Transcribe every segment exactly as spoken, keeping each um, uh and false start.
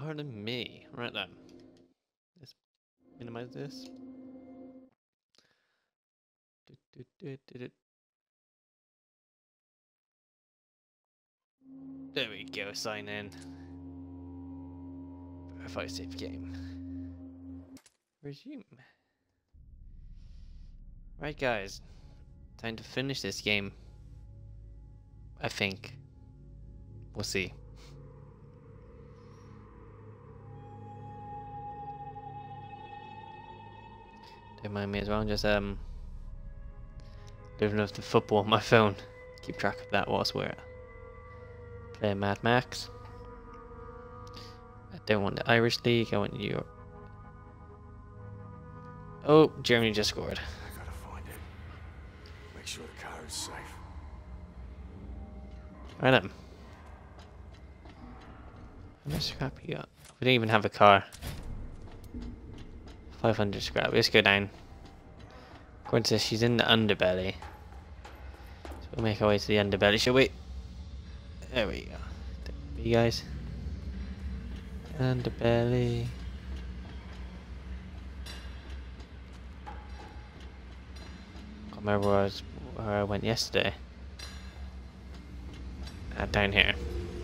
Pardon me. Right then. Let's minimize this. Do, do, do, do, do. There we go, sign in. Verify save game. Resume. Right guys, time to finish this game. I think. We'll see. Don't mind me as well, just um living off the football on my phone. Keep track of that whilst we're playing Mad Max. I don't want the Irish League, I want Europe. Oh, Germany just scored. I gotta find it. Make sure the car is safe. Right then. How much scrap we got? We don't even have a car. five hundred scrap. Let's go down. According to this, she's in the underbelly. So we'll make our way to the underbelly, shall we? There we go. There you guys. Underbelly. Can't remember where I, was, where I went yesterday. Uh, down here.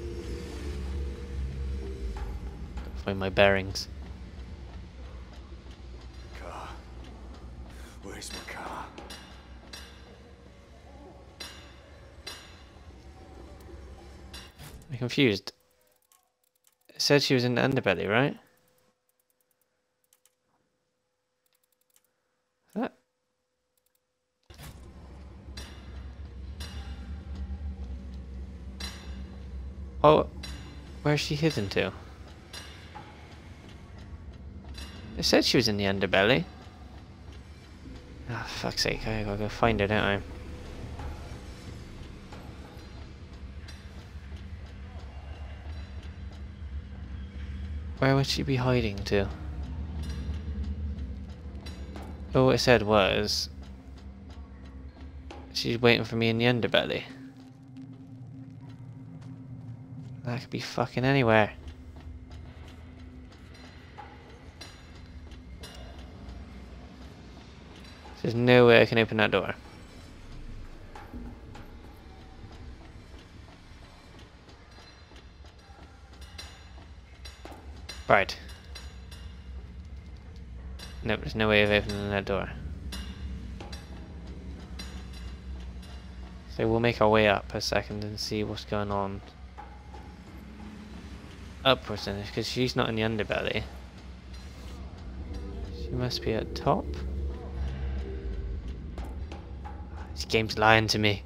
Gotta find my bearings. Car. Where's my car? I'm confused. It said she was in the underbelly, right? That? Oh, where's she hidden to? It said she was in the underbelly. Ah, oh, fuck's sake, I gotta go find her, don't I? Where would she be hiding to? All it said was she's waiting for me in the underbelly. That could be fucking anywhere. There's no way I can open that door. Right. Nope, there's no way of opening that door. So we'll make our way up a second and see what's going on. Upwards then, because she's not in the underbelly. She must be at top. This game's lying to me.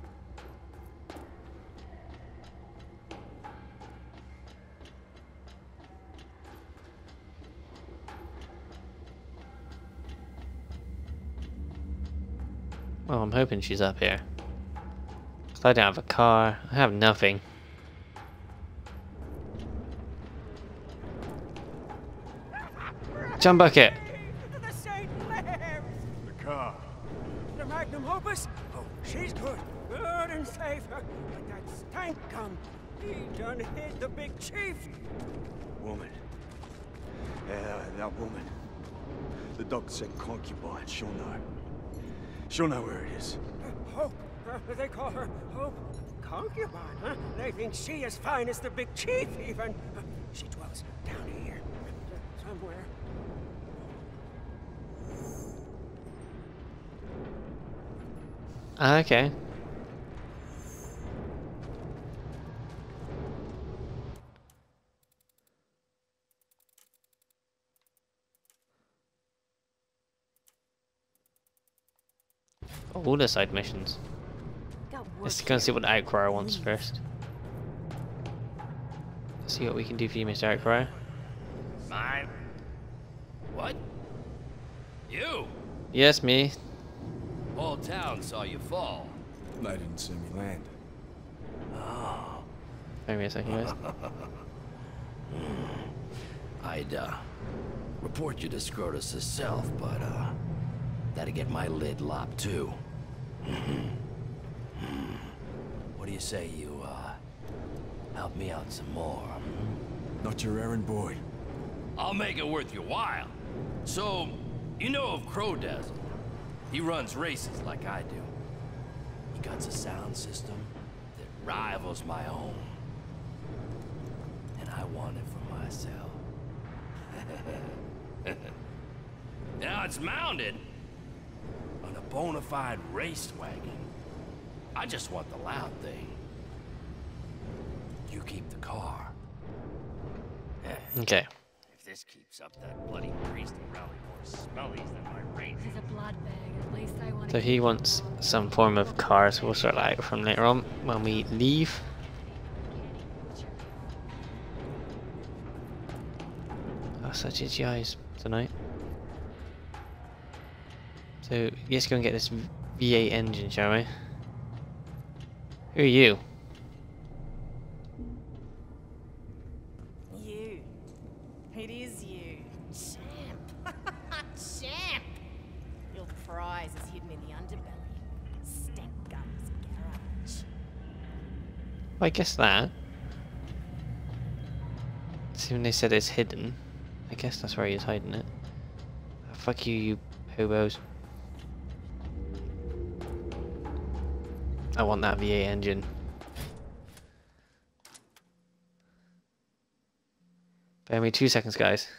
Well, I'm hoping she's up here. Cause I don't have a car. I have nothing. Jump bucket. The Saint Clair! The car. The Magnum Opus? Oh, she's good. Good and safe. But that stank gum, he done hit the big chief. Woman. Yeah, that, that woman. The doctor said concubine. She'll know. She'll know where it is. Uh, Hope. Uh, they call her Hope. Concubine, huh? They think she as fine as the big chief, even. Uh, she dwells down here. Uh, somewhere. Ah, okay. All the side missions. Let's go and see what the Outcry wants first. Let's see what we can do for you, Mister Outcry. Mine? What? You? Yes, me. Whole town saw you fall. They didn't see me land. Oh. Wait a second, guys. I'd, uh, report you to Scrotus herself, but, uh, that'd get my lid lopped, too. What do you say you, uh, help me out some more? Hmm? Not your errand boy. I'll make it worth your while. So, you know of Crow Dazzle. He runs races like I do. He got a sound system that rivals my own. And I want it for myself. Now it's mounted on a bona fide race wagon. I just want the loud thing. You keep the car. Okay. If this keeps up, that bloody priest will rally more smellies than my ranger. This is a blood bag. At least I want So he wants some form of car, so we'll sort that out from later on when we leave. Oh, such itchy eyes tonight. So let's go and get this V eight engine, shall we? Who are you? You. It is you. Champ. Champ. Your prize is hidden in the underbelly. Stank Gums Garage. Well, I guess that. See, when they said it's hidden, I guess that's where he is hiding it. Oh, fuck you, you hobos. I want that V eight engine. Bear me two seconds, guys.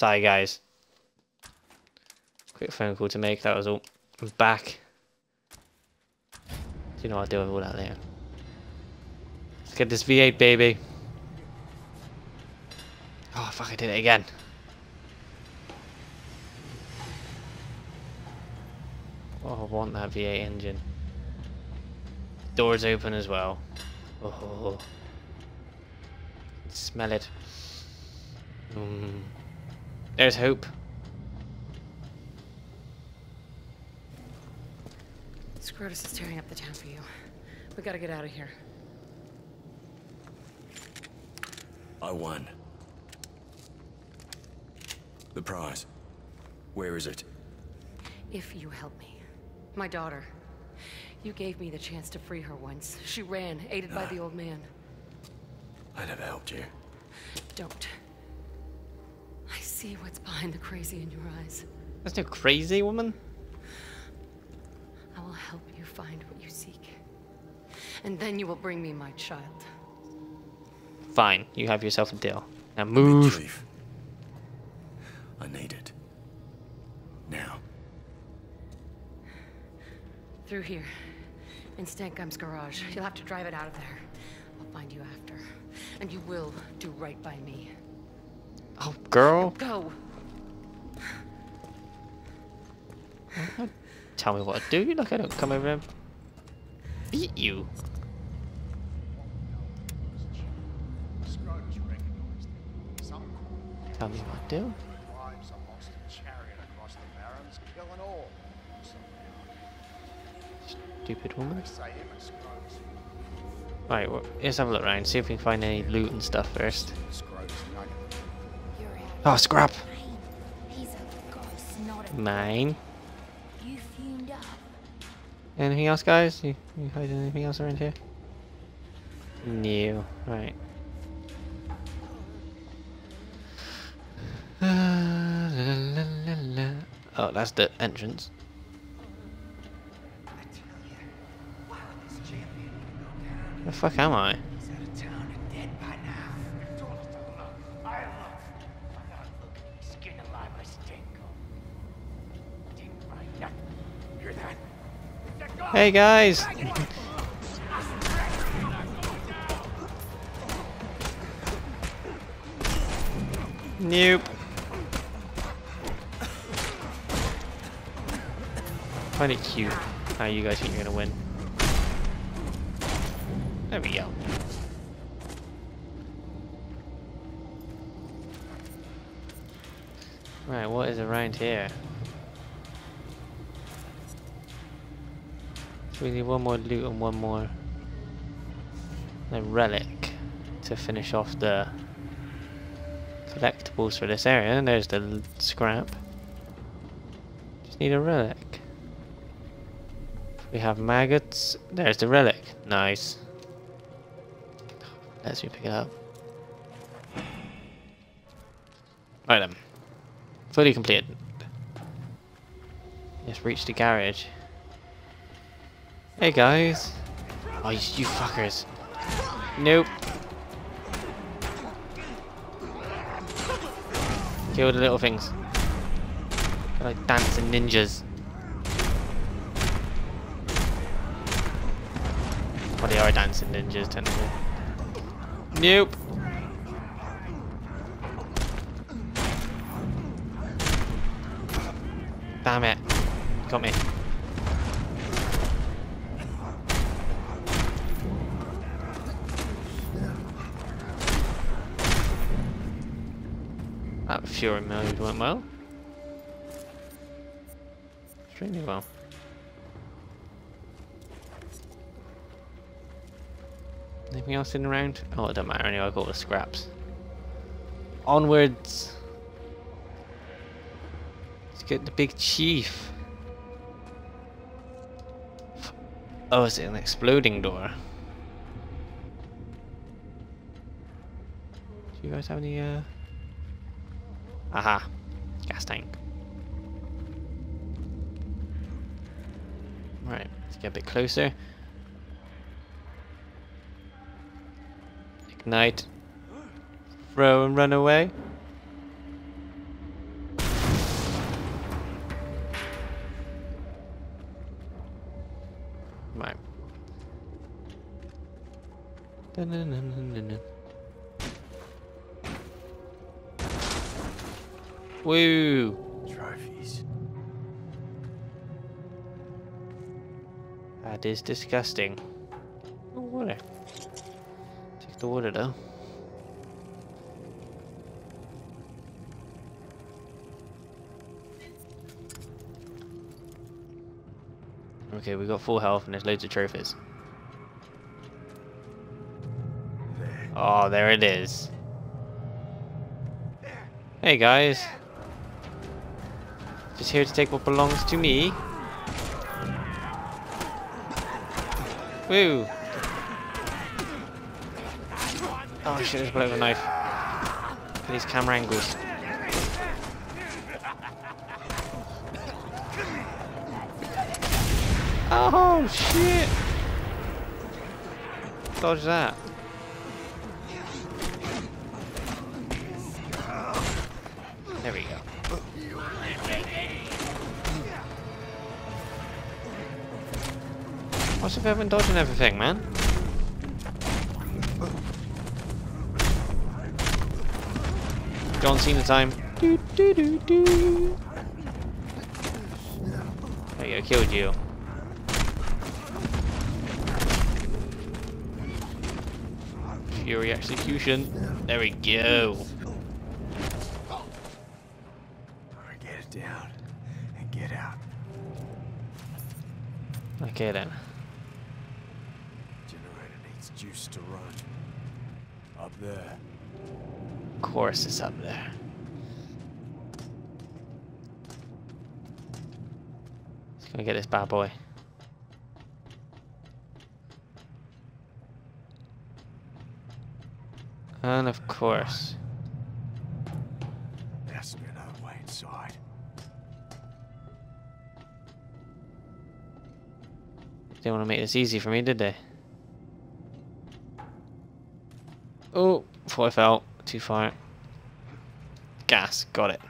Sorry, guys. Quick phone call to make. That was all. I'm back. You know, I'll deal with all that later. Let's get this V eight, baby. Oh, fuck, I did it again. Oh, I want that V eight engine. Doors open as well. Oh, smell it. Mm. There's hope. Scrotus is tearing up the town for you. We gotta get out of here. I won. The prize. Where is it? If you help me. My daughter. You gave me the chance to free her once. She ran, aided by the old man. I'd have helped you. Don't. I see what's behind the crazy in your eyes. That's no crazy woman. I will help you find what you seek. And then you will bring me my child. Fine, you have yourself a deal. Now move. Chief. I need it. Now. Through here. In Stankum's garage. You'll have to drive it out of there. I'll find you after. And you will do right by me. Oh, girl. Go! Tell me what to do. Look, I don't come over and beat you. Tell me what to do. Stupid woman. Right, well, let's have a look around, see if we can find any loot and stuff first. Oh, scrap! He's a ghost, not a Mine. You fumed up. Anything else, guys? You, you hiding anything else around here? No. Right. Oh, that's the entrance. Where the fuck am I? Hey guys! Nope. Find it cute how you guys think you're gonna win. There we go. Right, what is around here? So we need one more loot and one more a relic to finish off the collectibles for this area. And there's the l- scrap. Just need a relic. We have maggots. There's the relic. Nice. Let's me pick it up. Right then. Fully completed. Just reach the garage. Hey guys. Oh, you, you fuckers. Nope. Kill the little things. They're like dancing ninjas. Well, they are dancing ninjas, technically. Nope. Damn it. Got me. That Fury mode went well. Extremely well. Anything else in around? Oh, it doesn't matter anyway, I've got all the scraps. Onwards! Let's get the big chief. Oh, is it an exploding door? Do you guys have any, uh... Aha! Gas tank. Right, let's get a bit closer. Ignite. Throw and run away. Dun-dun-dun-dun-dun. Woo! Trophies. That is disgusting. Oh, water. Take the water though. Okay, we got full health and there's loads of trophies. Oh, there it is. Hey guys. Just here to take what belongs to me. Woo! Oh shit, there's a bloke with a knife. Look at these camera angles. Oh shit! Dodge that. There we go. What's with everyone dodging everything, man? John Cena time. Do, do, do, do. There you go, killed you. Fury execution. There we go. Get it down and get out. Okay then. Generator needs juice to run. Up there. Of course it's up there. Let's go get this bad boy. And of course. Has to be another way inside. Didn't want to make this easy for me, did they? Oh, before I fell too far. Gas, got it.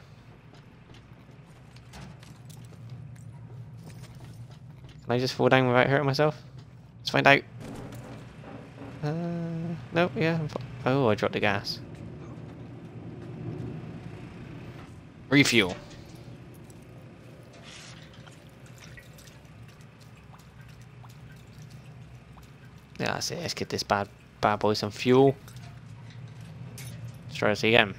Can I just fall down without hurting myself? Let's find out. Uh, no, yeah. I'm fine. Oh, I dropped the gas. Refuel. Yeah, that's it. Let's get this bad bad boy some fuel. Let's try this again.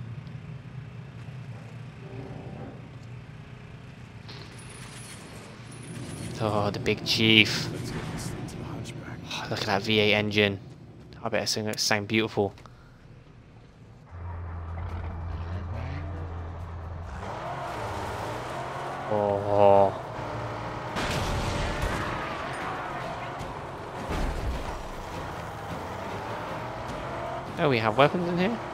Oh, the big chief. Let's get this thing to the hunchback. Oh, look at that V eight engine. I bet it's going to sound beautiful. Oh. Oh, we have weapons in here?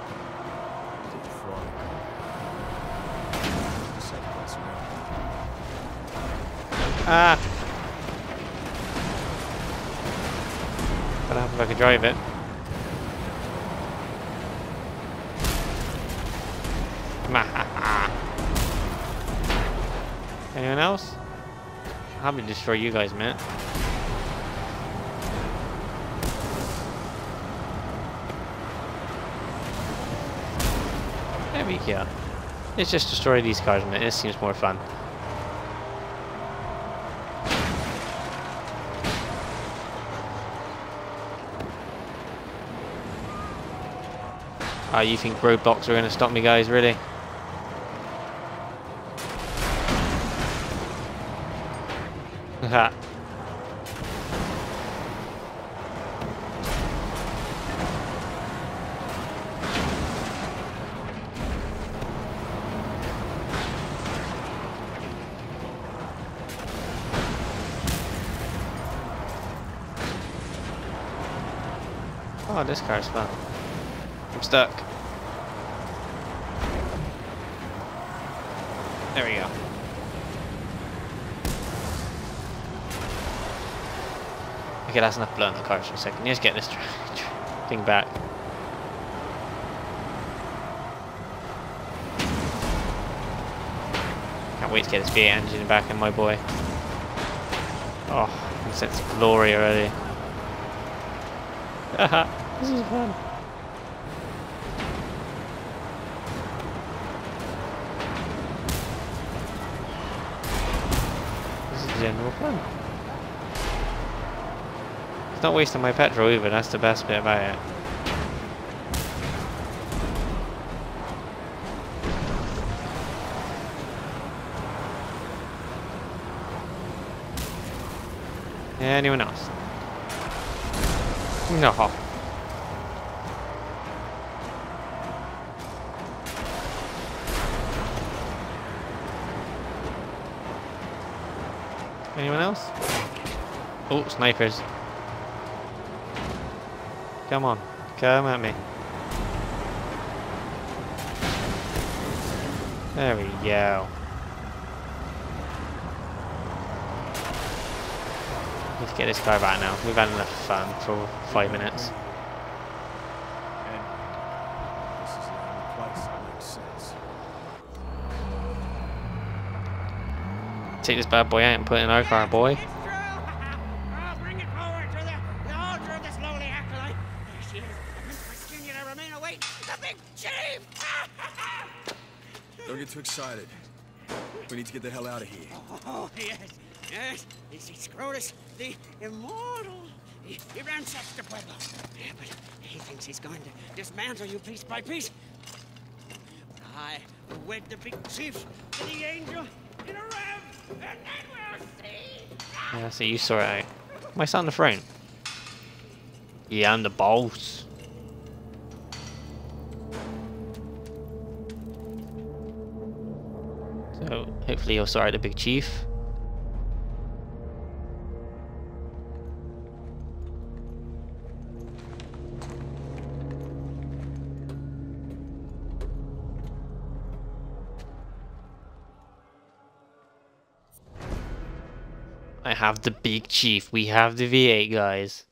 Ah! What happens if I can drive it? Anyone else? I'll be destroy you guys, man. There we go. Let's just destroy these cars, man. This seems more fun. Ah, oh, you think roadblocks are going to stop me, guys? Really? Ha. Oh, this car's fun. I'm stuck. There we go. Okay, that's enough blood in the car for a second. Let's get this thing back. Can't wait to get this V eight engine back in my boy. Oh, I can sense glory already. Haha. This is fun. This is general fun. It's not wasting my petrol either, that's the best bit about it. Anyone else? No. Anyone else? Oh, snipers. Come on, come at me. There we go. Let's get this car back now. We've had enough fun for five minutes. And this is the only place that makes sense. Take this bad boy out and put it in our car, boy. It's true! Oh, bring it forward to the, the altar of this lowly acolyte. There she is. Prince Virginia to remain await the big chief! Don't get too excited. We need to get the hell out of here. Oh, yes, yes. This is Scrotus, the immortal. He, he ransacks the Pueblo. Yeah, but he thinks he's going to dismantle you piece by piece. But I will wed the big chief to the angel in a ram, and then we'll see. Yeah, so you sort it out. Am I sat on the throne? Yeah, I'm the boss. So hopefully you'll sort out the big chief. I have the big chief. We have the V eight, guys.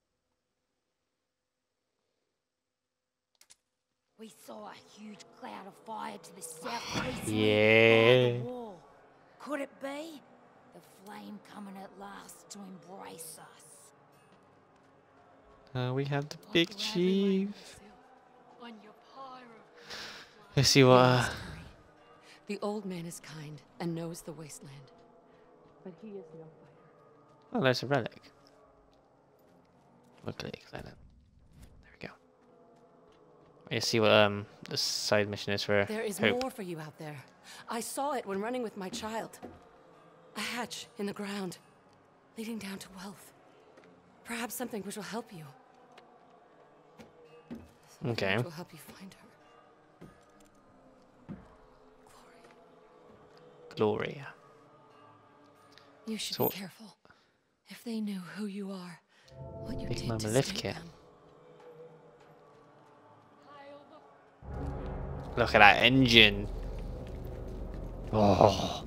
We saw a huge cloud of fire to the south east. Yeah. By the wall. Could it be the flame coming at last to embrace us? Uh, we have the big chief. On your pyro. Let's see what. Uh, The old man is kind and knows the wasteland. But he is no fighter. oh, there's a relic. We'll click like that. There we go. Let's see what um the side mission is for There is Hope. more for you out there. I saw it when running with my child. A hatch in the ground, leading down to wealth. Perhaps something which will help you. Something Okay. which will help you find her. Glory. Gloria. You should So- be careful. If they knew who you are, what you Big did Mama to lift save kit. them. Look at that engine. Oh.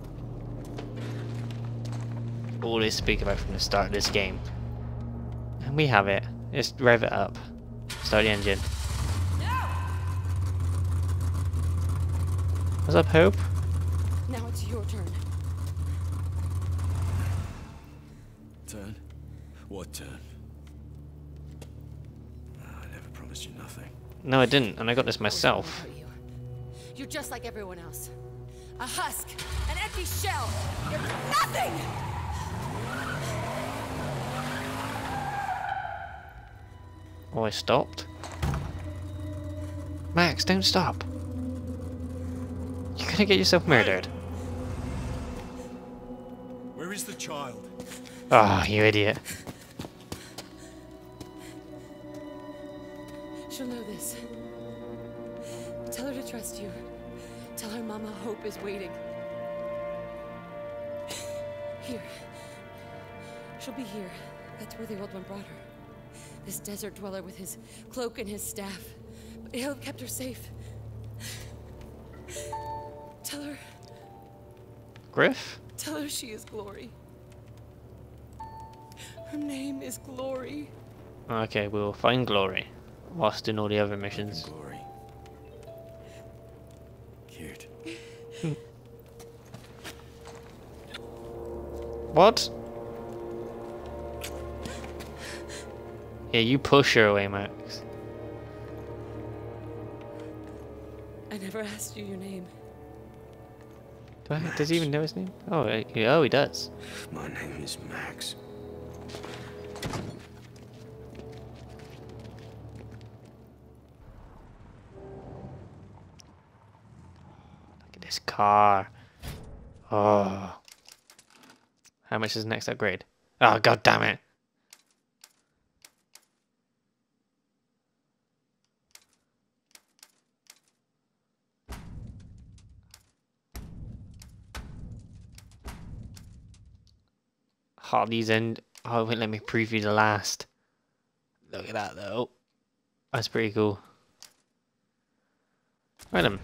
All this speak about from the start of this game. And we have it. Just rev it up. Start the engine. What's up, Hope? Now it's your turn. Turn? What turn? Ah, I never promised you nothing. No, I didn't, and I got this myself. You. You're just like everyone else. A husk, an empty shell. You're nothing! Oh, I stopped. Max, don't stop. You're gonna get yourself murdered. Where is the child? Ah, oh, you idiot. She'll know this. Tell her to trust you. Tell her Mama Hope is waiting. Here. She'll be here. That's where the old one brought her. This desert dweller with his cloak and his staff. But he'll have kept her safe. Tell her. Griff? Tell her she is Glory. Her name is Glory. Okay, we'll find Glory. Whilst doing all the other missions. Glory. Cute. What? Yeah, you push her away, Max. I never asked you your name. Do I, does he even know his name? Oh, uh, yeah, oh, he does. My name is Max. Look at this car. Oh. How much is the next upgrade? Oh, god damn it. Oh, these end. Oh, it won't let me preview the last. Look at that, though. That's pretty cool. Right then.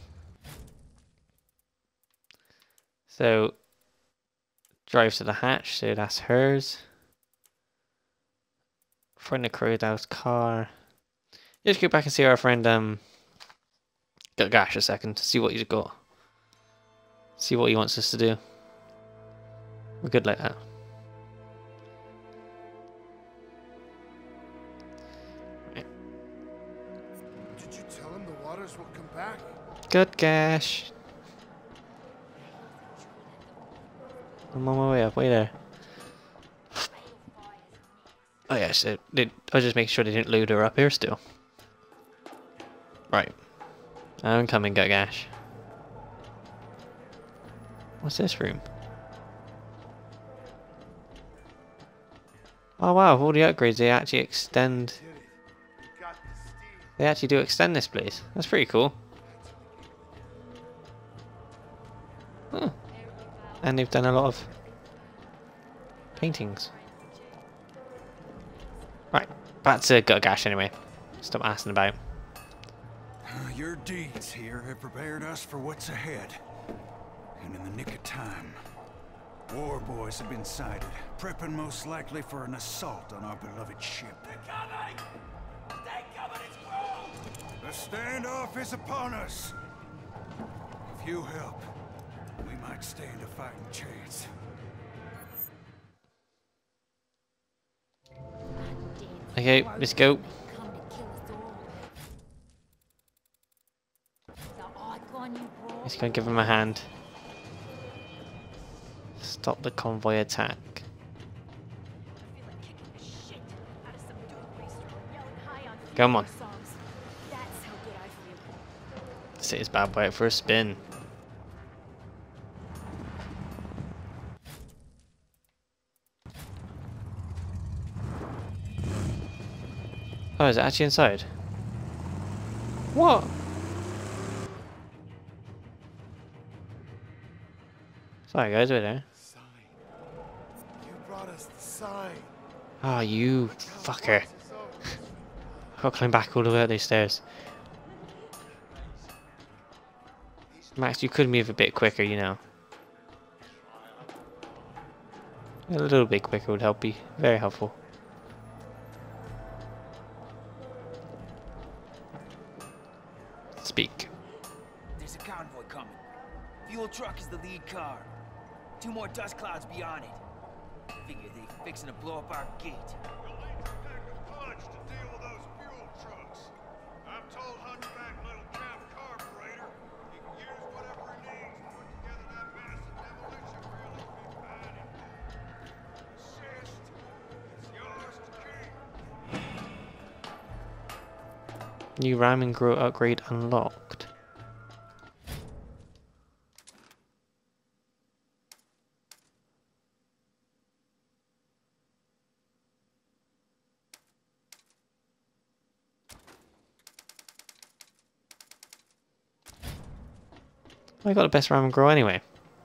So, drives to the hatch, so that's hers. Friend of Crowdow's car. Let's go back and see our friend, um, Gutgash a second, see what he's got. See what he wants us to do. We're good like that. Did you tell him the waters will come back? Gutgash. I'm on my way up, way there. Oh yes, yeah, so they, I was just making sure they didn't load her up here still. Right. I'm coming, Gutgash. What's this room? Oh wow, all the upgrades, they actually extend... They actually do extend this place. That's pretty cool. Huh. And they've done a lot of paintings. Right, back to Gutgash anyway. Stop asking about. Your deeds here have prepared us for what's ahead. And in the nick of time, war boys have been sighted, prepping most likely for an assault on our beloved ship. They're coming! They're coming, it's The standoff is upon us. If you help, we might stand a fighting chance. Okay, let's go. Let's go give him a hand. Stop the convoy attack. Come on. Sit his bad boy out for a spin. Oh, is it actually inside? What? Sorry guys, wait there. Sign. You brought us the sign. Oh, you fucker. I've got to climb back all the way up these stairs. Max, you could move a bit quicker, you know. A little bit quicker would help be very helpful. Speak. There's a convoy coming. Fuel truck is the lead car. Two more dust clouds beyond it. Figure they fixing to blow up our gate. We'll need to pack a punch to deal with those fuel trucks. I've told Hunchback Little Cap Carburetor he can use whatever he needs to put together that massive demolition drill he's been planning. Insist, it's yours to keep. New ramming grow upgrade unlocked. I got the best ramming grow anyway.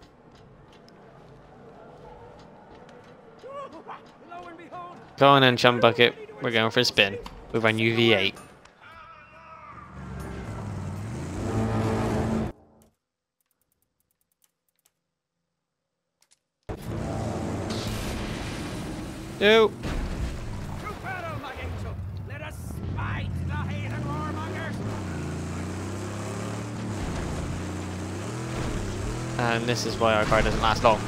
Go on then, chum bucket. We're going for a spin with our new V eight. No. Let us smite the heathen warmongers. And this is why our car doesn't last long.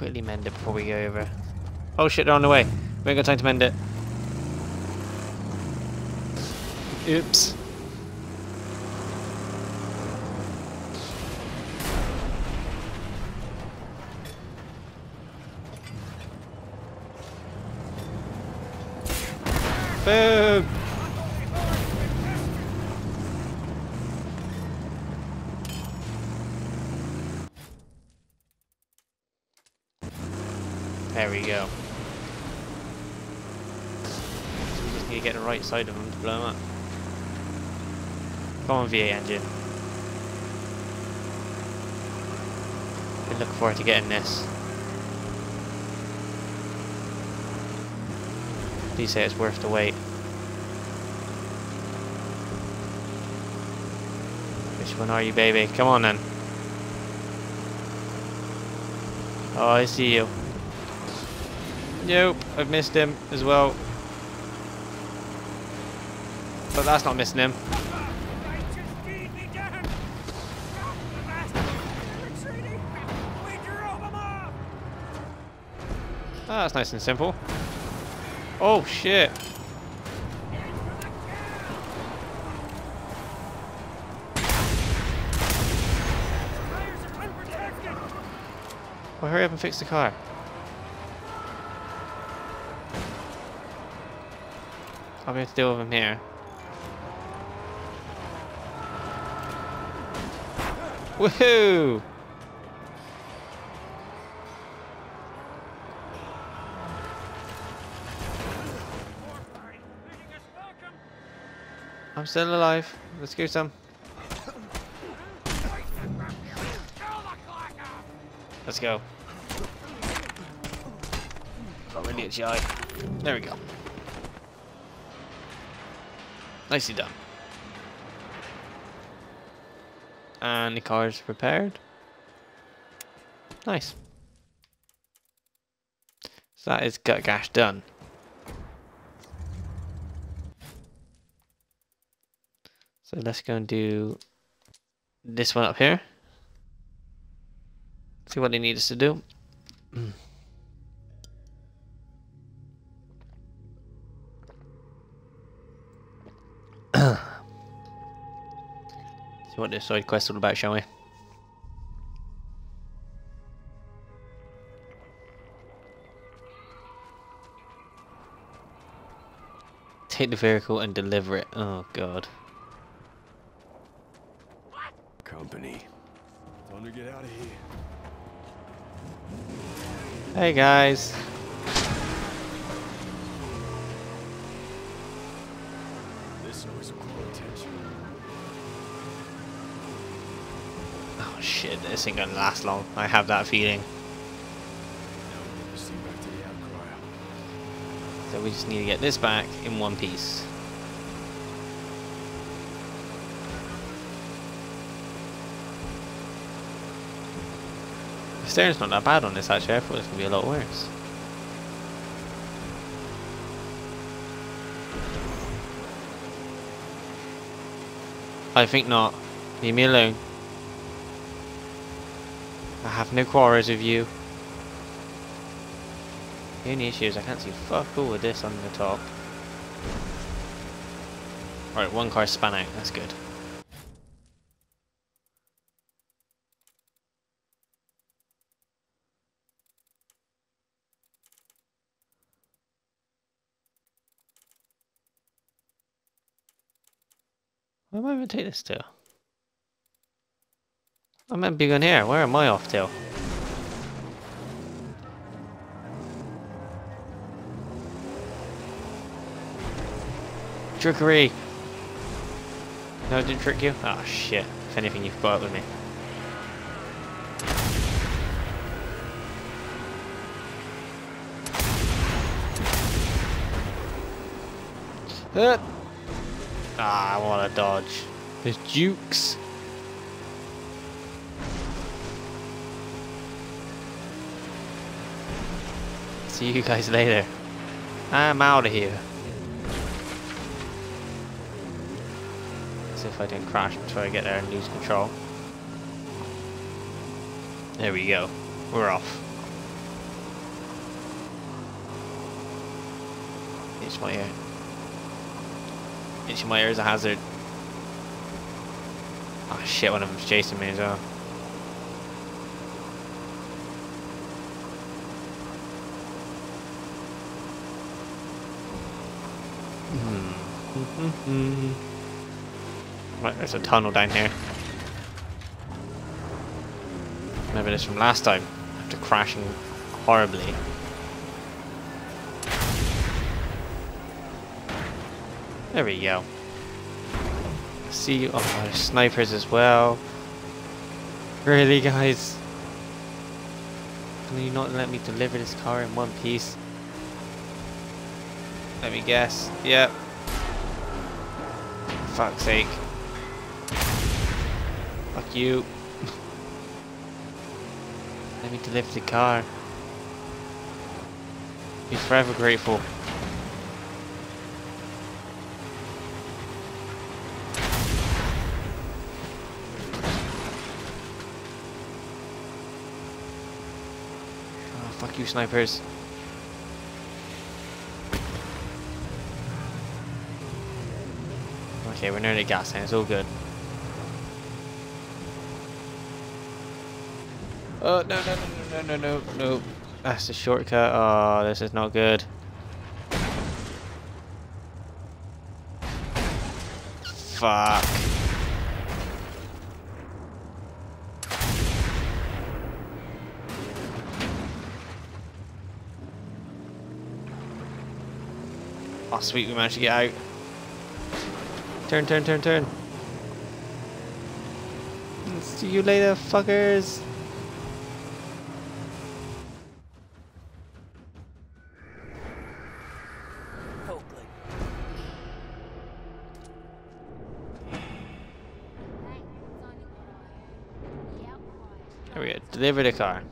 quickly mend it before we go over. Oh shit, they're on the way. We ain't got time to mend it. Oops. Boom! There we go. So we just need to get the right side of them to blow them up. Come on, V eight engine. Been looking forward to getting this. Please say it's worth the wait. Which one are you, baby? Come on then. Oh, I see you. Nope, I've missed him as well. But that's not missing him. Ah, that's nice and simple. Oh shit! Well, hurry up and fix the car. I'll be able to deal with him here. Woohoo! I'm still alive. Let's go some. Let's go. Got really itchy eye. There we go. Nicely done. And the car's repaired. Nice. So that is Gut Gash done. So let's go and do this one up here. See what they need us to do. See what this side quest is all about, shall we? Take the vehicle and deliver it. Oh god. Company. Time to get out of here. Hey guys. This always will call attention. Oh shit, this ain't gonna last long. I have that feeling. Now we need to see back to the outcry. So we just need to get this back in one piece. The steering's not that bad on this actually. I thought it was gonna be a lot worse. I think not. Leave me alone. I have no quarrels with you. The only issue is I can't see fuck all with this on the top. Right, one car span out. That's good. Where am I going to take this to? I'm meant to be going here. Where am I off to? Trickery! No, I didn't trick you? Oh shit. If anything, you've got up with me. Uh. Ah, I want to dodge. There's Jukes. See you guys later. I'm out of here. See if I didn't crash before I get there and lose control. There we go. We're off. Itch my ear. Itching my ear is a hazard. Oh shit, one of them's chasing me as well. Hmm. Right, there's a tunnel down here. Remember this from last time, after crashing horribly. There we go. See, oh, there's snipers as well. Really, guys? Can you not let me deliver this car in one piece? Let me guess. Yep. Fuck's sake. Fuck you. Let me deliver the car. Be forever grateful. Oh, fuck you, snipers. Okay, we're nearly gassing, it's all good. Oh, no, no, no, no, no, no, no. That's the shortcut. Oh, this is not good. Fuck. Oh, sweet, we managed to get out. Turn, turn, turn, turn. See you later, fuckers. There we go. Deliver the car.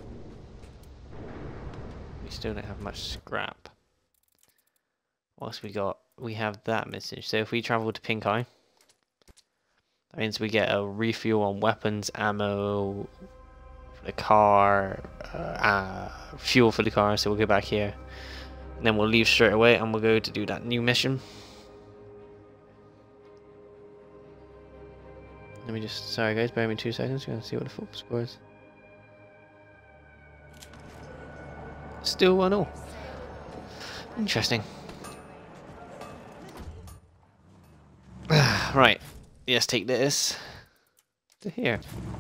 We still don't have much scrap. What else we got? We have that message. So if we travel to Pink Eye, that means we get a refuel on weapons, ammo for the car, uh, uh, fuel for the car. So we'll go back here, and then we'll leave straight away, and we'll go to do that new mission. Let me just, sorry guys, bear with me two seconds. We're gonna see what the football score is. Still one all. Interesting. Right, let's take this to here.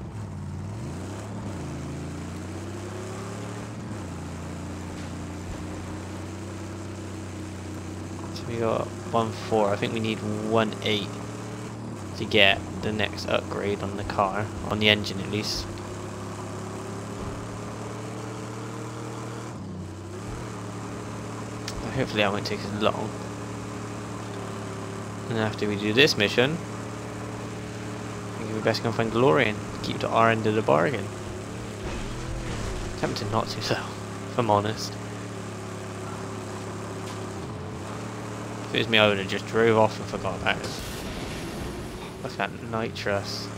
So we got one four. I think we need one eight to get the next upgrade on the car, on the engine at least. Hopefully that won't take as long. And after we do this mission, I think we best go and find DeLorean. Keep to our end of the bargain. Tempted not to, though, if I'm honest. If it was me, I would have just drove off and forgot about it. Look at nitrous.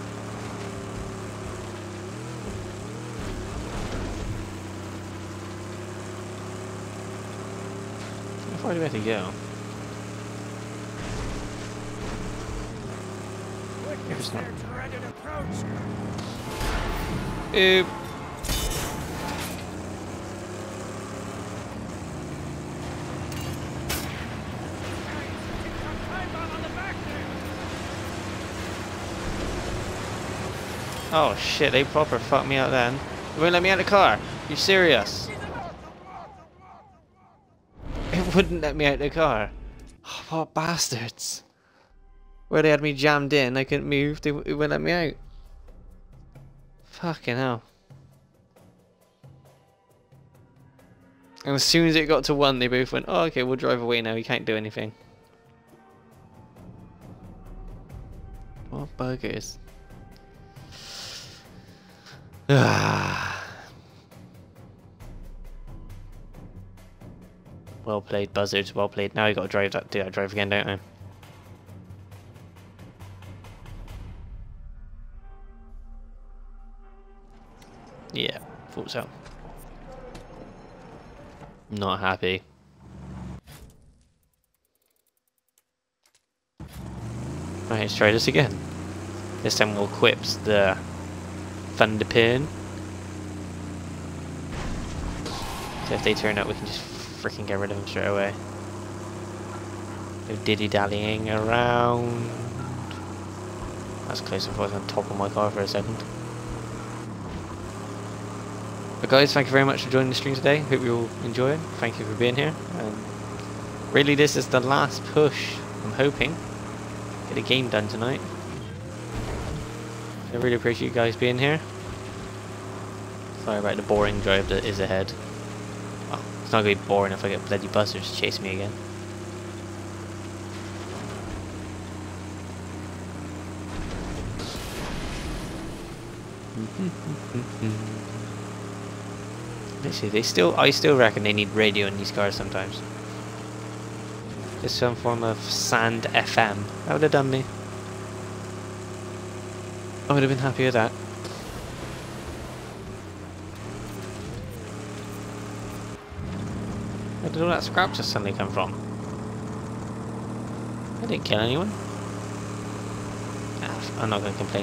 How far do we have to go? It's not. Oop. Oh shit, they proper fucked me out then. They won't let me out of the car. You serious? It wouldn't let me out of the car. Oh, what bastards. Where they had me jammed in, I couldn't move, they wouldn't let me out. Fucking hell. And as soon as it got to one, they both went, oh okay, we'll drive away now, we can't do anything. What buggers. Well played, buzzards, well played. Now I gotta drive that, do that drive again, don't I? Yeah, thought so. Not happy. Right, let's try this again. This time we'll equip the Thunder Pin. So if they turn up, we can just freaking get rid of them straight away. No dilly-dallying around. That's close if I was on top of my car for a second. But guys, thank you very much for joining the stream today. Hope you all enjoy it. Thank you for being here. Um, really, this is the last push, I'm hoping. Get a game done tonight. I really appreciate you guys being here. Sorry about the boring drive that is ahead. Well, it's not going to be boring if I get bloody buzzers to chase me again. Let's see, they still, I still reckon they need radio in these cars sometimes. Just some form of Sand F M. That would have done me. I would have been happy with that. Where did all that scrap just suddenly come from? I didn't kill anyone. Ah, I'm not going to complain.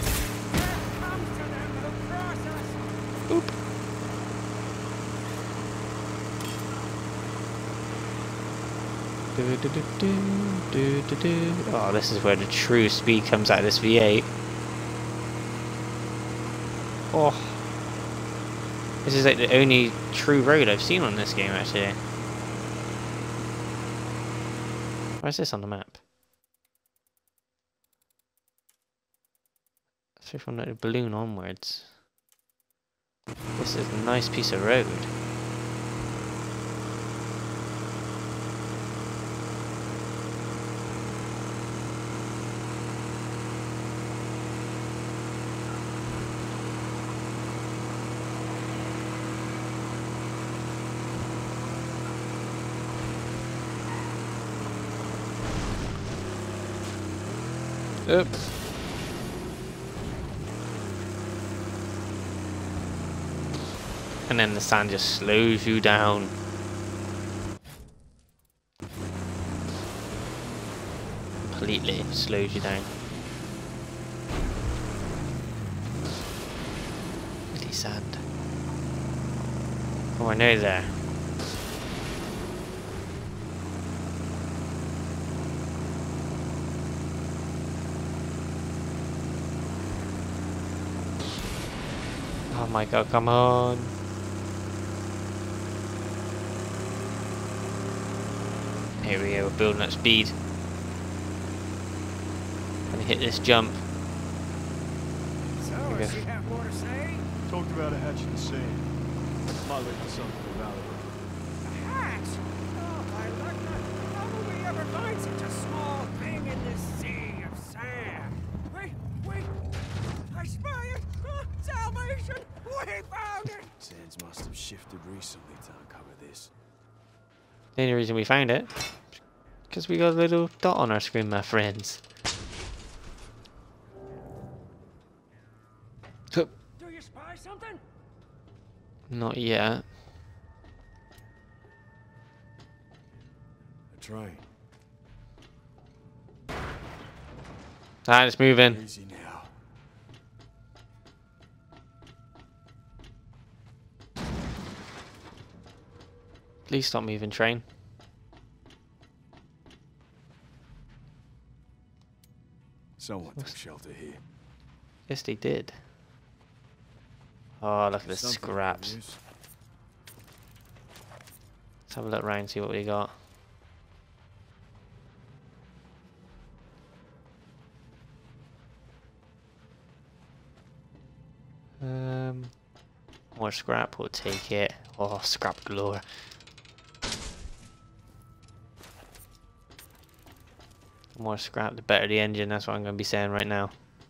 Oop. Do, do, do, do, do, do, do. Oh, this is where the true speed comes out of this V eight. Oh, this is like the only true road I've seen on this game, actually. Where's this on the map? So from the balloon onwards. This is a nice piece of road. Oops. And then the sand just slows you down. Completely slows you down. Really sand. Oh, I know there. Oh my god, come on. Here we go, we're building up speed. Gonna hit this jump. So, does she have more to say? Talked about a hatch in the sand. Might lead to something valuable. A hatch? Oh, my luck, how will we ever find such a small thing in this sea of sand? Wait, wait, I spy it! Oh, salvation! We found it! Sands must have shifted recently to uncover this. The only reason we found it, because we got a little dot on our screen, my friends. Do you spy something? Not yet. A train. Ah, it's moving. Easy now. Please stop moving, train. Someone took shelter here. Yes, they did. Oh, look at the Something scraps. to use. Let's have a look around, see what we got. Um, more scrap, we'll take it. Oh, scrap galore. The more scrap, the better the engine. That's what I'm going to be saying right now.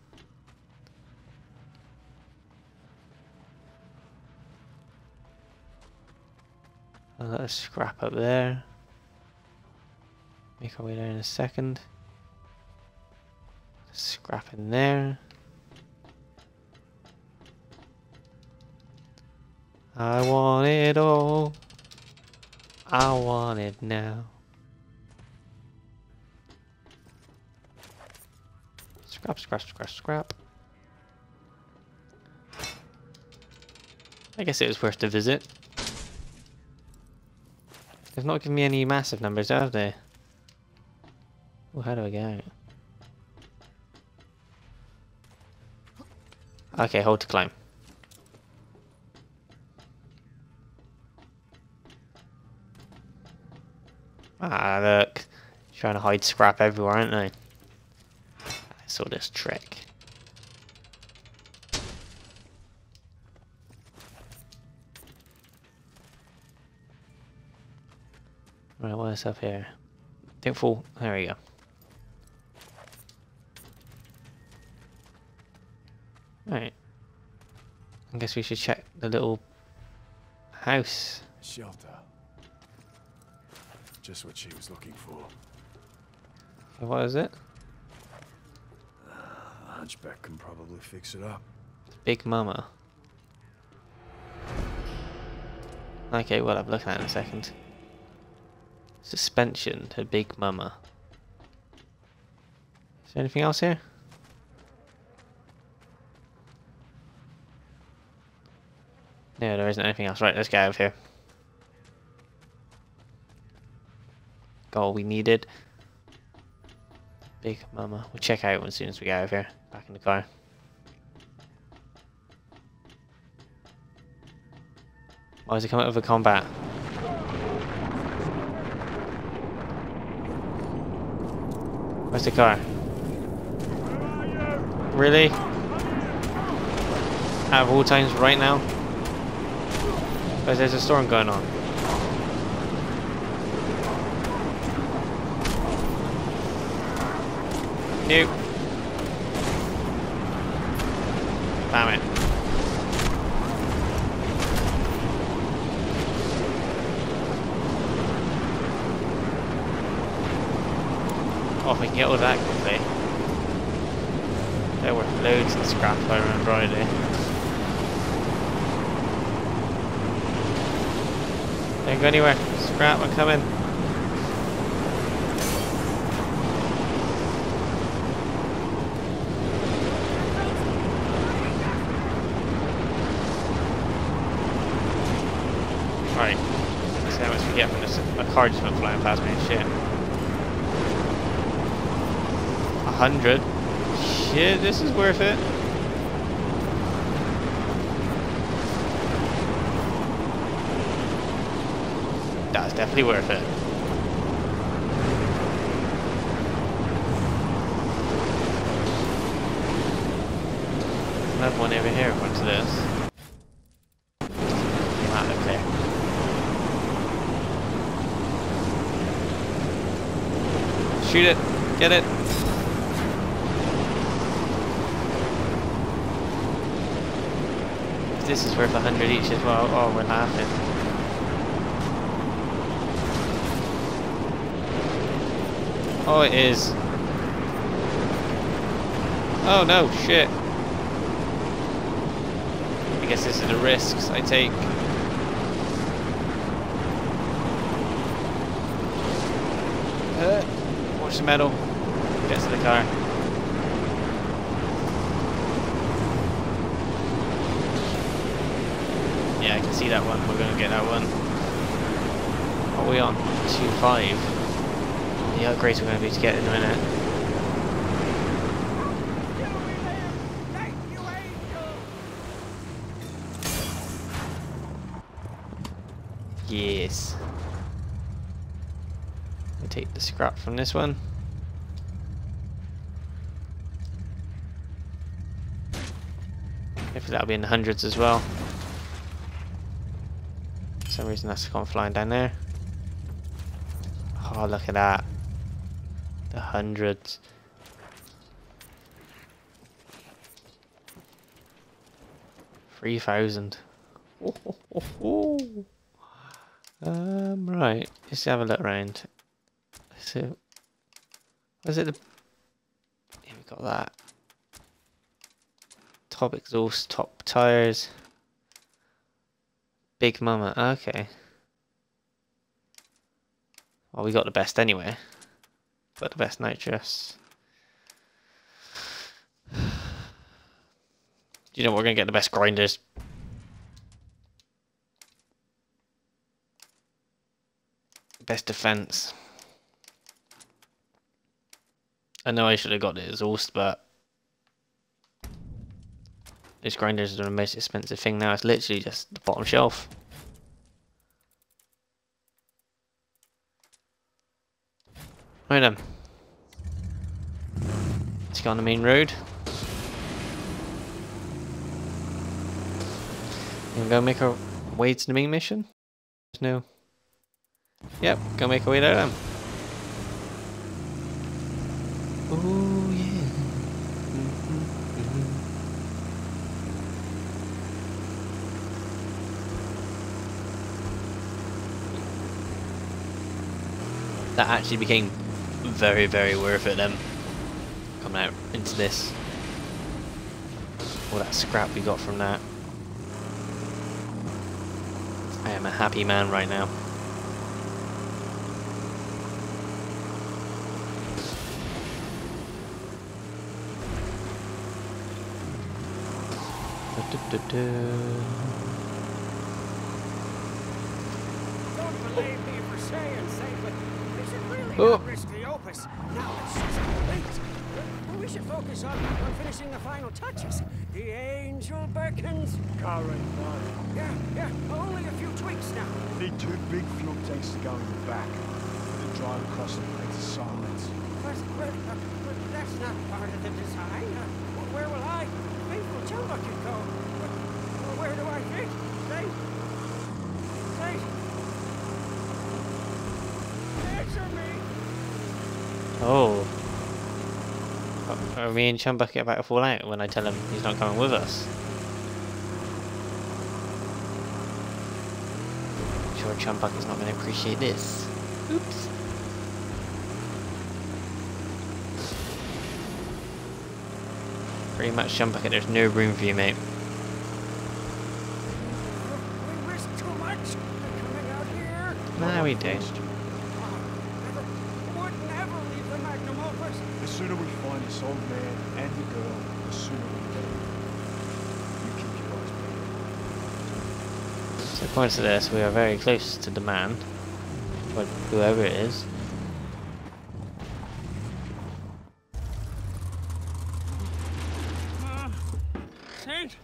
A lot of scrap up there. Make our way there in a second. Scrap in there. I want it all. I want. on it now. Scrap, scrap, scrap, scrap. I guess it was worth the visit. They've not given me any massive numbers, have they? Well, how do I get out? Okay, hold to climb. Ah, look. Trying to hide scrap everywhere, aren't they? I saw this trick. Right, what's up here? Don't fall. There we go. Right. I guess we should check the little house. Shelter. Just what she was looking for. What is it? Uh, Hunchback can probably fix it up. Big Mama. Okay, well, I'm looking at it in a second. Suspension to Big Mama. Is there anything else here? No, there isn't anything else. Right, let's get out of here. Got all we needed. Big Mama. We'll check out as soon as we get out of here. Back in the car. Why is it coming out of a combat? Where's the car? Really? Out of all times right now? Because there's a storm going on. Nope. Damn it. Oh, if we can get all of that quickly. There were loads of scrap if I remember rightly. Don't go anywhere. Scrap, I'm coming. Right. Let's see how much we get from this. A car just went flying past me and shit. A hundred. Shit, this is worth it. That's definitely worth it. Another one over here in front of this. That look there. Shoot it. Get it. This is worth a hundred each as well. Oh, we're laughing. Oh, it is. Oh no, shit. I guess this is the risks I take. Uh, watch the metal. Get to the car. Yeah, I can see that one. We're going to get that one. What are we on? two five. The upgrades we're going to be to get in a minute. Yes. We'll take the scrap from this one. Hopefully that'll be in the hundreds as well. For some reason that's gone flying down there. Oh, look at that. The hundreds. Three thousand. Oh, oh, oh, oh. Um, right. Let's have a look around. So, was it the... Yeah, we got that. Top exhaust, top tires. Big Mama. Okay. Well, we got the best anyway. Got the best nitrous. You know, we're gonna get the best grinders. Best defense. I know I should have got the exhaust, but this grinders are the most expensive thing now. It's literally just the bottom shelf. Right then. Let's go on the main road. And go make our way to the main mission. There's no. Yep, go make our way there then. Oh yeah. Mm-hmm, mm-hmm. That actually became very, very worth it then. Coming out into this. All that scrap we got from that. I am a happy man right now. Da, da, da, da. Don't believe me for saying, say, but we should really Oh. not risk the opus. Now it's just complete. We should focus on, on finishing the final touches. The angel beckons. Car ain't done. Yeah, yeah, only a few tweaks now. Need two big fuel tanks to go in the back. Then drive across the plains of silence. But, but, uh, but that's not part of the design. Uh, where will I, faithful Chumbucket, go? But, well, where do I think? Say, say, answer me. Oh. Are me and Chumbucket about to fall out when I tell him he's not coming with us? I'm sure Chumbucket's not going to appreciate this. Oops. Pretty much, Chumbucket, there's no room for you, mate. We risk too much coming out here. Nah, we don't. Never, would never leave the magnum opus. The sooner we find this old man and the girl, the sooner we get it. You keep your eyes peeled. So according to this, we are very close to the man. Or whoever it is. Uh, Saint?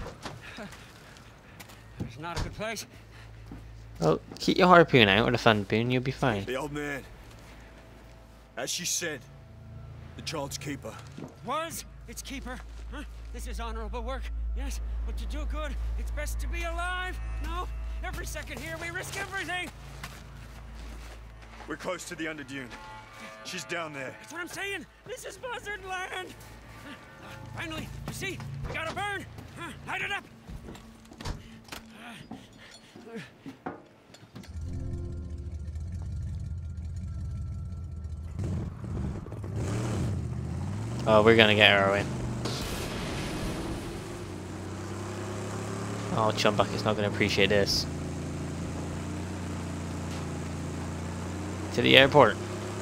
It's not a good place. Well, keep your harpoon out or the fun boon, you'll be fine. The old man. As she said, the child's keeper. Was its keeper? Huh? This is honorable work, yes, but to do good, it's best to be alive. No, every second here we risk everything. We're close to the Underdune. She's down there. That's what I'm saying. This is Buzzard Land. Huh? Finally, you see, we gotta burn. Huh? Light it up. Oh, we're gonna get our way. Oh, Chumbucket's not gonna appreciate this. To the airport.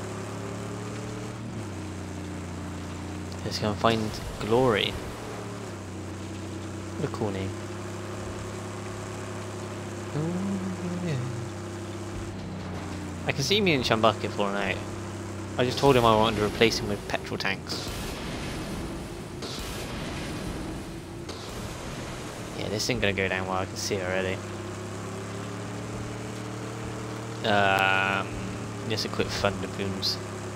Let's go and find Glory. What a cool name. Oh, yeah. I can see me and Chumbucket falling out. I just told him I wanted to replace him with petrol tanks. Yeah, this ain't gonna go down well, I can see it already. Um, just equip thunder booms.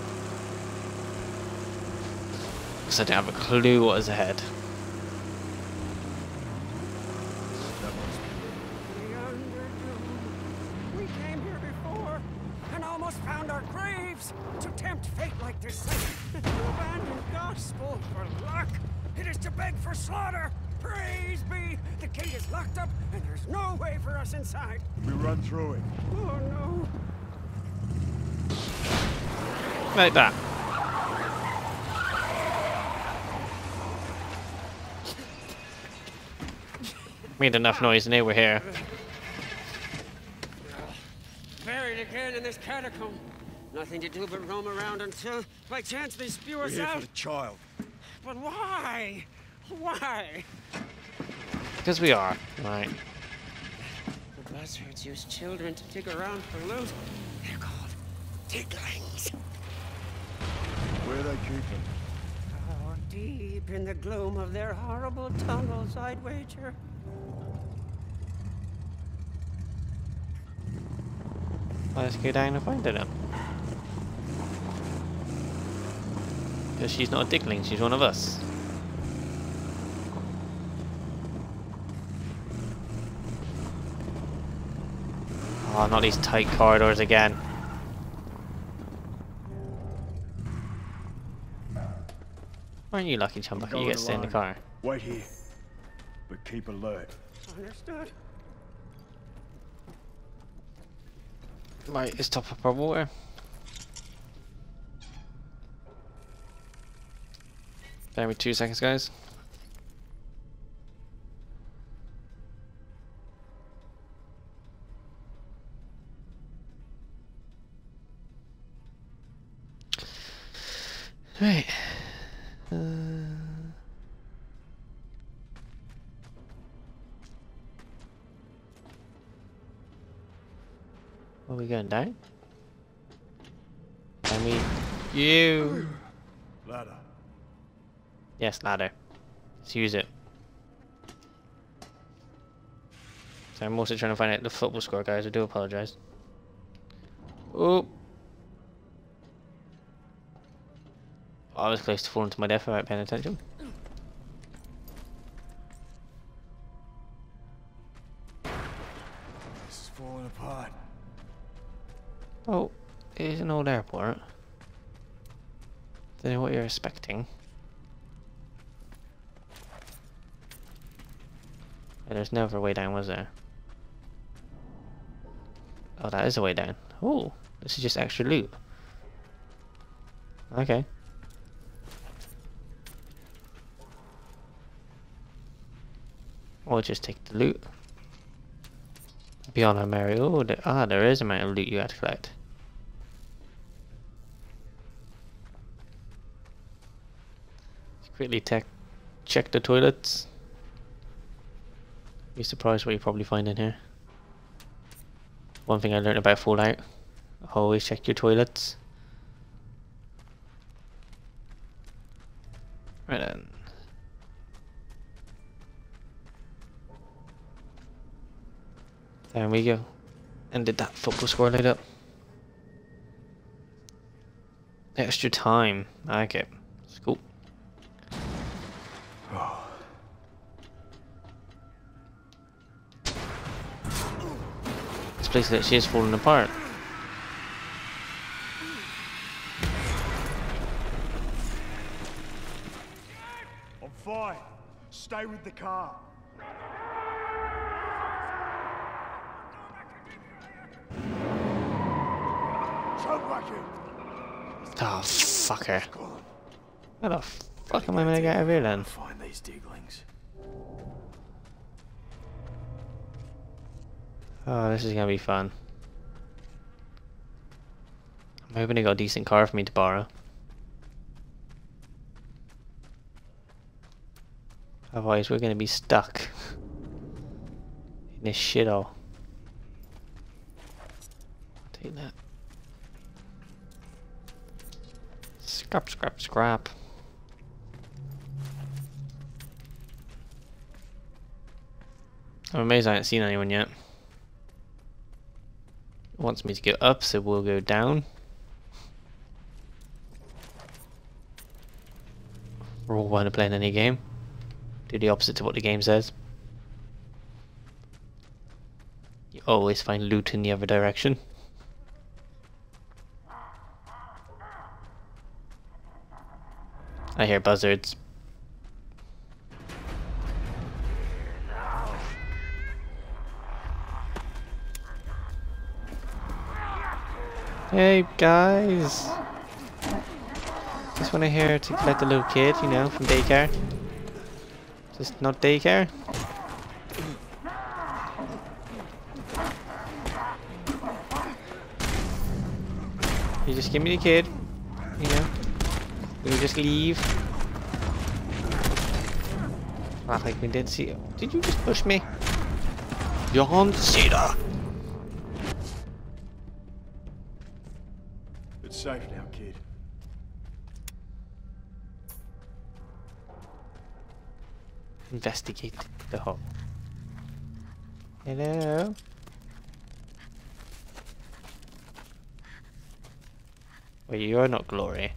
Because I don't have a clue what is ahead. The Underdune. We came here before and almost found our graves to tempt fate like this. To abandon gospel for luck. It is to beg for slaughter. Praise be! The gate is locked up, and there's no way for us inside. We run through it. Oh no! Like that. Made enough noise, and they were here. Buried again in this catacomb. Nothing to do but roam around until, by chance, they spew We're us here out. for the child. But why? Why? Because we are. Right. The buzzards use children to dig around for loot. They're called tiglings. Where they keep them? Oh, deep in the gloom of their horrible tunnels, I'd wager. Let's go down and find her then. Because she's not a dickling, she's one of us. Oh, not these tight corridors again. Aren't you lucky, Chumbucket? You get to stay in the car. Wait here, but keep alert. Understood. Right, let's top up our water. Bear with two seconds, guys. Right. Uh... Are we going down? Can we? You. Ladder. Yes, ladder. Let's use it. So I'm also trying to find out the football score, guys. I do apologize. Oh. I was close to falling to my death without paying attention. This is falling apart. Oh, it is an old airport. Don't know what you're expecting. Yeah, there's never a way down, was there? Oh, that is a way down. Oh, this is just extra loot. Okay. We'll just take the loot. Be on our merry. Oh, there, ah, there is a amount of loot you have to collect. Let's quickly tech check the toilets. Be surprised what you probably find in here. One thing I learned about Fallout: always check your toilets. Right then. There we go. And did that football score light up? Extra time. Okay. It's cool. Oh. This place actually is falling apart. I'm fine. Stay with the car. Oh, fucker. How the fuck am I gonna get out of here then? Find these diglings. Oh, this is gonna be fun. I'm hoping they got a decent car for me to borrow. Otherwise, we're gonna be stuck in this shithole. Take that. Scrap, scrap, scrap. I'm amazed I haven't seen anyone yet. It wants me to go up, so we'll go down. We're all going to play in any game. Do the opposite to what the game says. You always find loot in the other direction. I hear buzzards. Hey guys! Just want to hear to collect a little kid, you know, from daycare. Just not daycare. You just give me the kid, you know. We just leave. Not like we did see you. Did you just push me? John Cena! It's safe now, kid. Investigate the hole. Hello? Wait, you're not Glory.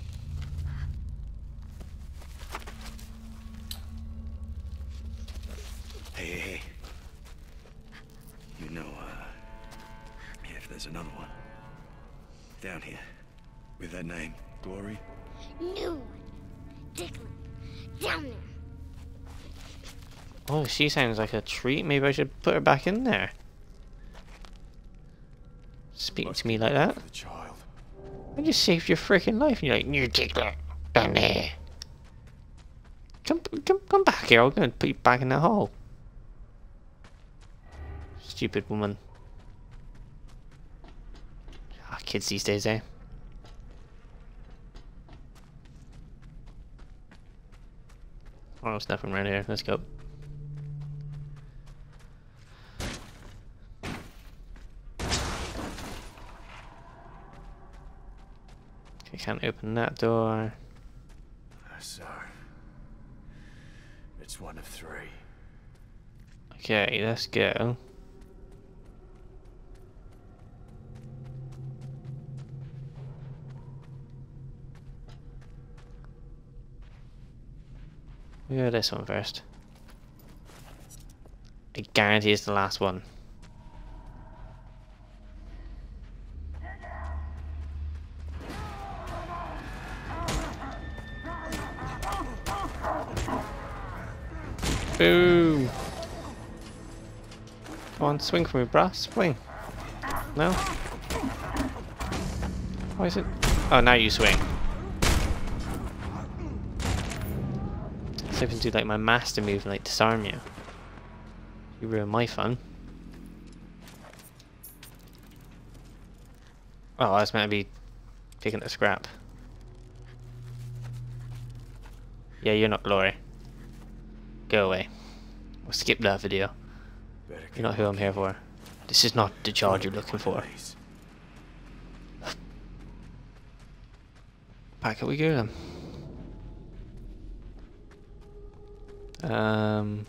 Hey, hey, hey. You know, uh, if there's another one down here with that name, Glory. New one. Declan. Down there. Oh, she sounds like a treat. Maybe I should put her back in there. Speaking to me like that. The child. I just saved your freaking life, and you're like, "You take that down there." Come, come, come back here. I'm gonna put you back in that hole. Stupid woman. Ah, kids these days, eh? Oh, there's nothing around here. Let's go. I can't open that door. So, it's one of three. Okay, let's go. We go this one first. I guarantee it's the last one. Boom! Come on, swing for me, bruh. Swing. No? Why is it? Oh, now you swing. So I can do like my master move and like disarm you. You ruin my fun. Oh, that's meant to be picking the scrap. Yeah, you're not Glory. Go away. We'll skip that video. You're not who I'm here for. This is not the charge you're looking for. Back up we go then. Um...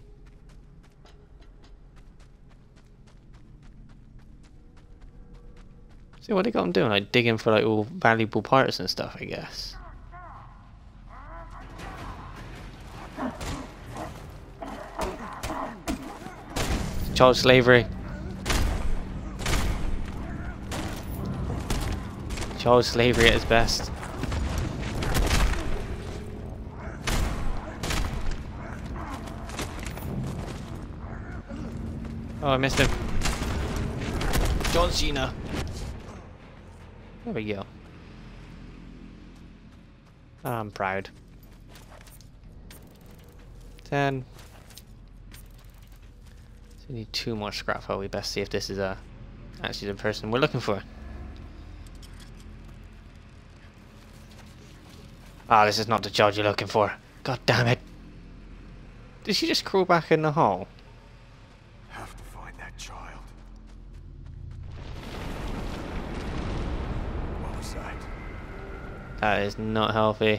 See what they got them doing? Like digging for like all valuable parts and stuff, I guess. Child slavery. Child slavery at its best. Oh, I missed him. John Cena. There we go. I'm proud. Ten. So we need two more scrap. Oh, we best see if this is uh, actually the person we're looking for. Ah, this is not the judge you're looking for. God damn it. Did she just crawl back in the hole? Have to find that child. What was that? That is not healthy.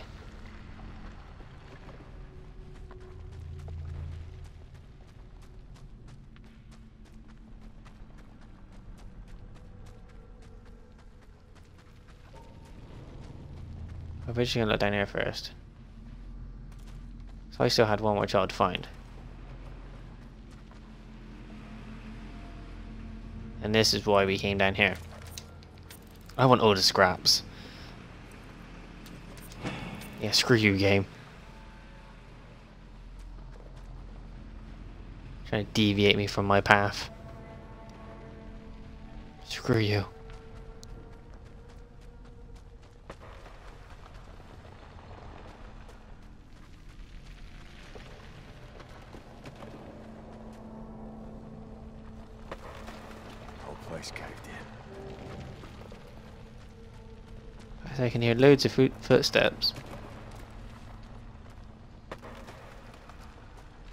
I'm originally gonna look down here first. So I still had one more child to find. And this is why we came down here. I want all the scraps. Yeah, screw you, game. Trying to deviate me from my path. Screw you. Place caved in. I can hear loads of foot footsteps.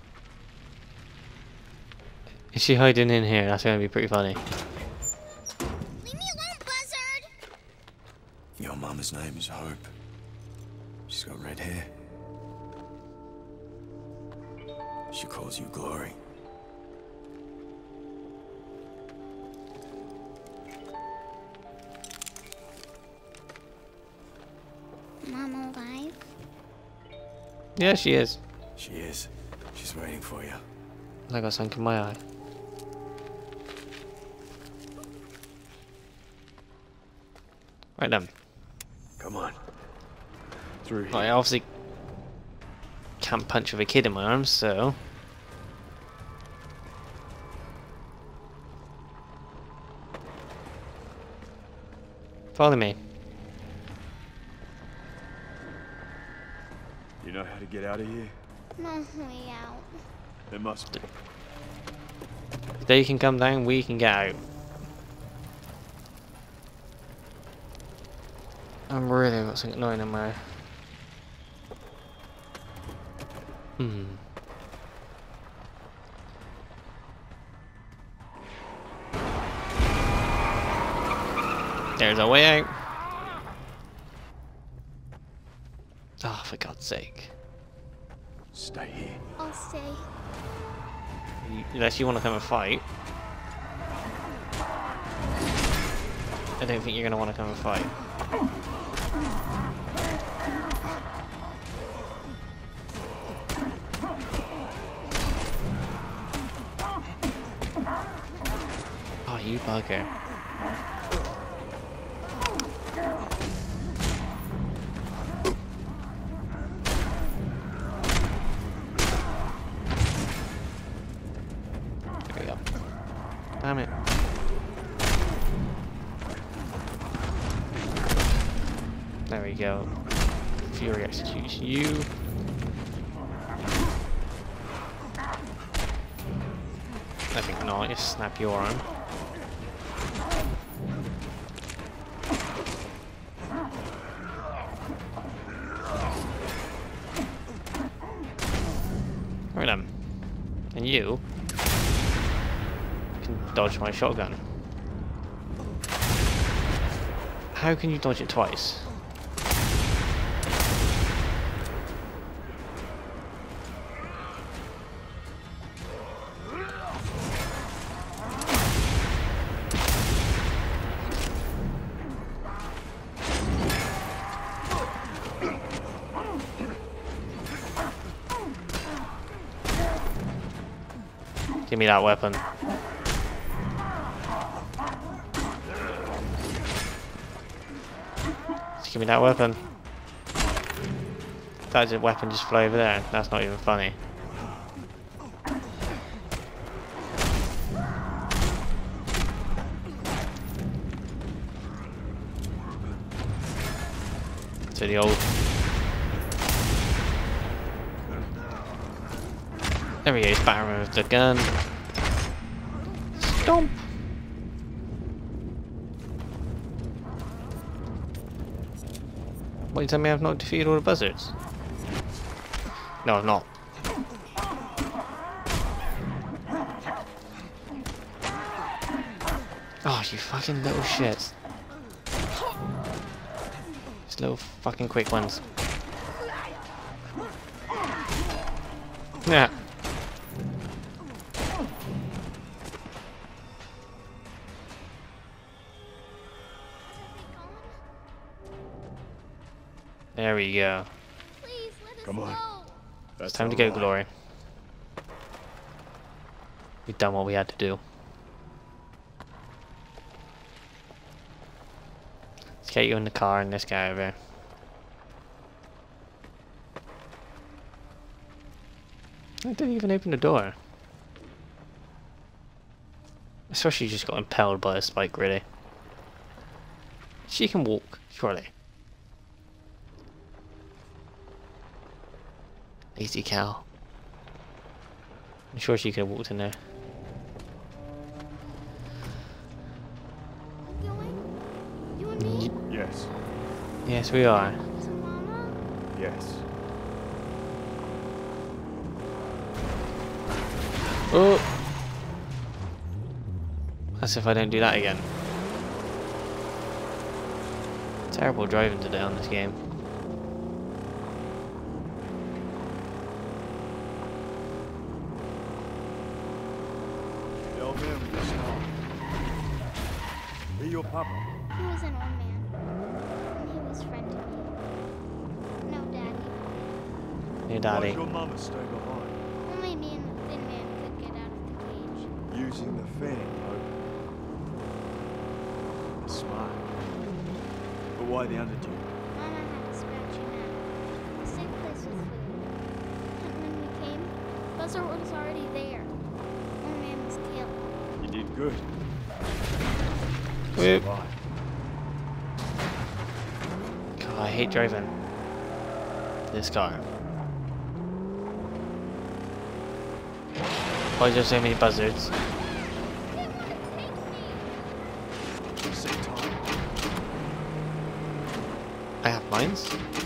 Is she hiding in here? That's going to be pretty funny. Leave me alone, Buzzard! Your mama's name is Hope. She's got red hair. She calls you Glory. Mama alive? Yeah, she is. She is. She's waiting for you. I got something in my eye. Right then. Come on. Through here. I obviously can't punch with a kid in my arms, so... Follow me. You know how to get out of here? No way out. There must be. If they can come down, we can get out. I'm really got something annoying in my... Hmm. There's a way out. Oh, for God's sake. Stay here. I'll stay. You, unless you want to come and fight. I don't think you're going to want to come and fight. Oh, you bugger. There we go. Damn it. There we go. Fury executes you. I think not, just snap your arm. Right then. And you can dodge my shotgun. How can you dodge it twice? Give me that weapon. Just give me that weapon. That weapon just flew over there. That's not even funny. So the old... There we go, he's battering with the gun. Stomp! What, you tell me I've not defeated all the buzzards? No, I've not. Oh, you fucking little shits. Just little fucking quick ones. Yeah. There we go. Please, let us Come on. go. That's It's time to our go, line. Glory. We've done what we had to do. Let's get you in the car and this guy over here. I didn't even open the door. Especially just got impaled by a spike, really. She can walk, surely. Easy cow. I'm sure she could have walked in there. Going? You and me? Yes. Yes, we are. To Mama? Yes. Oh! As if I don't do that again. Terrible driving today on this game. The old man with the scar. He your papa? He was an old man. And he was friend to me. No, Daddy. Hey, Daddy. Why'd your mama stay behind? Only me and the thin man could get out of the cage. Using the fan open. Smart. But why the underdog? Mama had a scratchy map. A safe place with food. And when we came, Buzzard was already there. Old man was killed. You did good. Whip. Survived. God, I hate driving this car. Why is there so many buzzards? Same time. I have mines?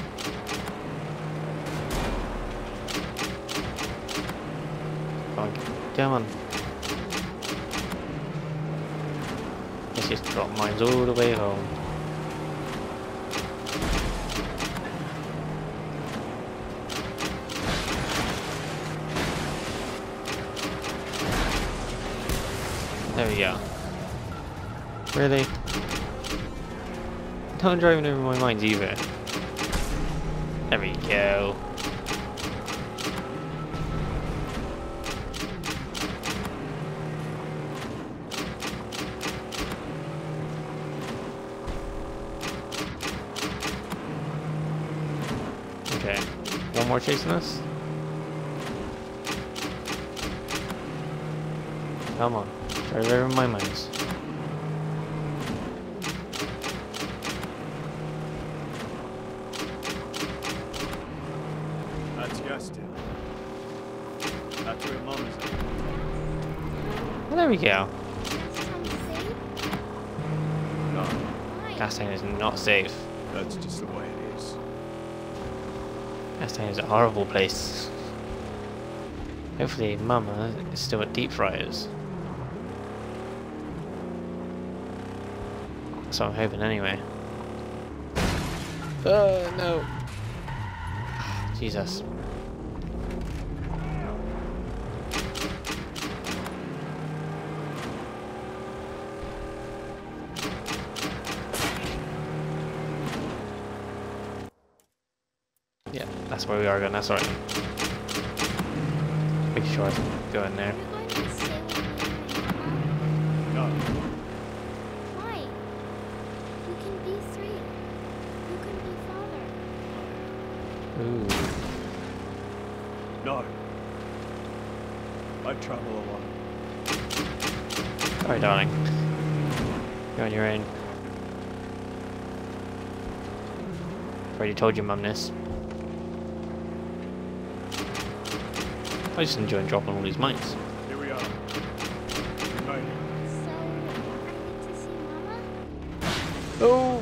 Come on, come on. Let's just drop mines all the way home. There we go. Really? Not driving over my mines either. There we go. Okay, one more chasing us. Come on, drive over my mines. That's Gaston. That's where mama's at. Well, there we go. No, Gastown is not safe. that's just the way it is. Gastown is a horrible place. Hopefully Mama is still at Deep Fryers. That's what I'm hoping anyway. Oh no. Jesus. Yeah, that's where we are going, that's alright. Make sure I go in there. You're going to stay with me, Mama? No, Why? You can be three. You can be father. Ooh. no. I travel a lot. Alright, darling. You're on your own. Already told your mum this. I just enjoy dropping all these mines. Here we are. We made it. So, I get to see Mama? Oh!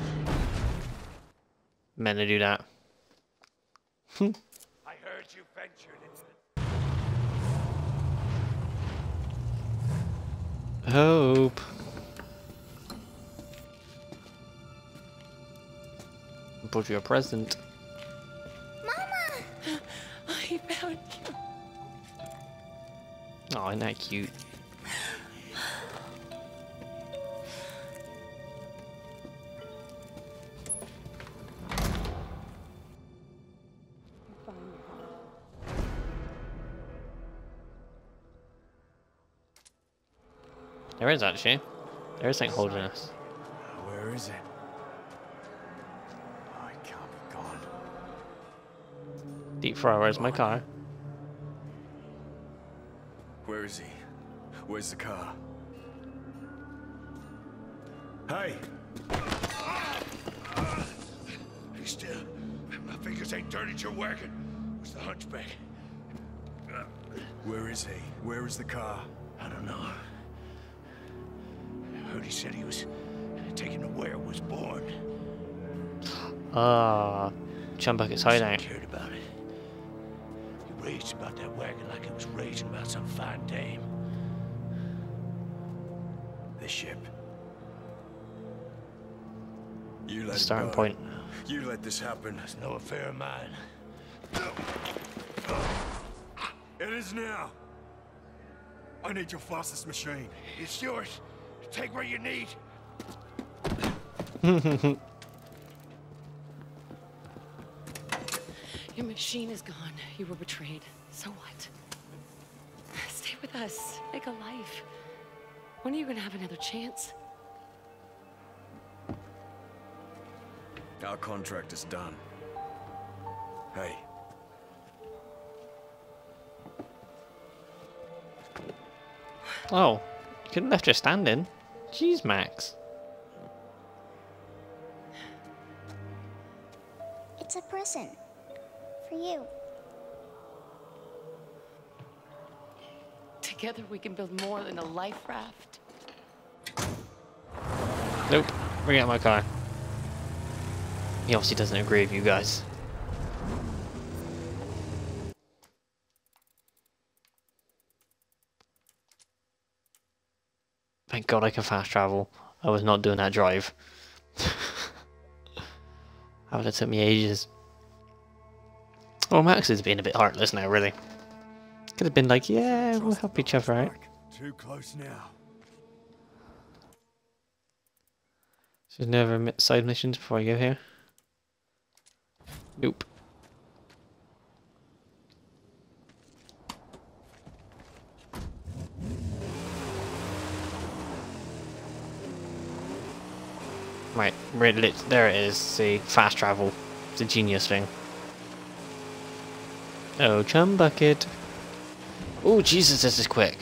Meant to do that. I heard you ventured into Hope. I brought you a present. Mama! I found you. Oh, isn't that cute? There is actually. There is something holding us. Where is it? Oh, it can't be gone. Deep Fryer, where's my car? Where is he? Where's the car? Hey! Be still. My fingers ain't dirty, you're working. Where's the hunchback? Where is he? Where is the car? I don't know. I heard he said he was taken to where it was born. Ah, Chumbucket's hideout. Cared about it. He raged about that wagon like it was raging about some fine dame. the ship. You let Starting it go. point. You let this happen. It's no affair of mine. It is now. I need your fastest machine. It's yours. Take what you need. Your machine is gone. You were betrayed. So what? Stay with us. Make a life. When are you gonna have another chance? Our contract is done. Hey. Oh, you couldn't left her standing. Jeez, Max. It's a present. For you. Together we can build more than a life raft. Nope. Bring out my car. He obviously doesn't agree with you guys. Thank God I can fast travel. I was not doing that drive. That would have took me ages. Oh, Max is being a bit heartless now, really. Could have been like, yeah, we'll help each other out. Too close now. So there's no other mi- side missions before I go here? Nope. Right, red lit. There it is. See, fast travel. It's a genius thing. Oh, chum bucket. Oh, Jesus, this is quick.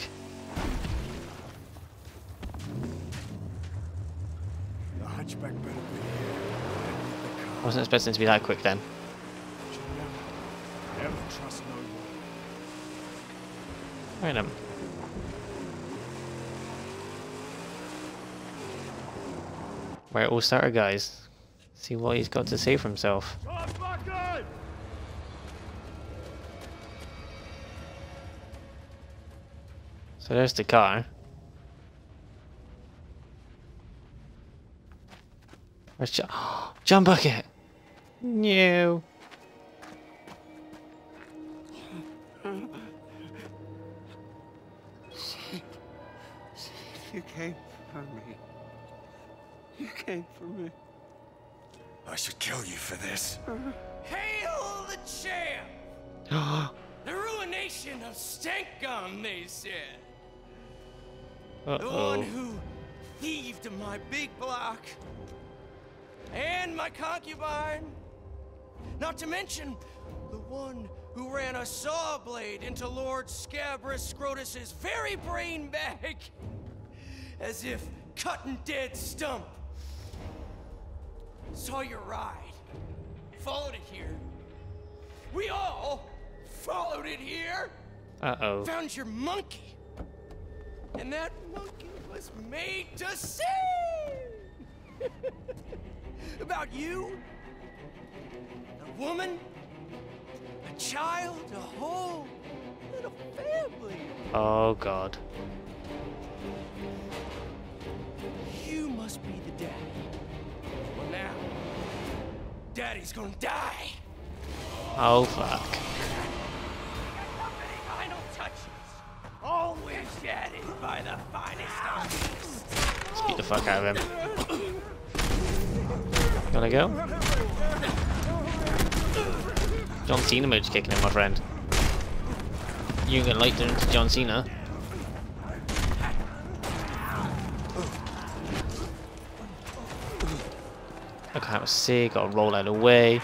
The hunchback better be here. I wasn't expecting it to be that quick then. Never, never trust no one. Right then. Right, we'll start our guys. See what he's got to say for himself. So there's the car. Where's John? John Bucket! No. You came for me. You came for me. I should kill you for this. Hail the champ! The ruination of Stankum, they said. Uh The oh. one who thieved my big block and my concubine. Not to mention the one who ran a saw blade into Lord Scabrous Scrotus's very brain bag, as if cutting dead stump. Saw your ride, followed it here. We all followed it here. Uh oh. Found your monkey. And that monkey was made to sing about you, a woman, a child, a whole little family. Oh God. You must be the daddy. Well, now, daddy's gonna die. Oh fuck. Final touches. Always added by the finest artists. Let's beat the fuck out of him. Gotta go. John Cena mode's kicking him, my friend. You ain't gonna like turning to John Cena. Look how sick, gotta roll out of the way.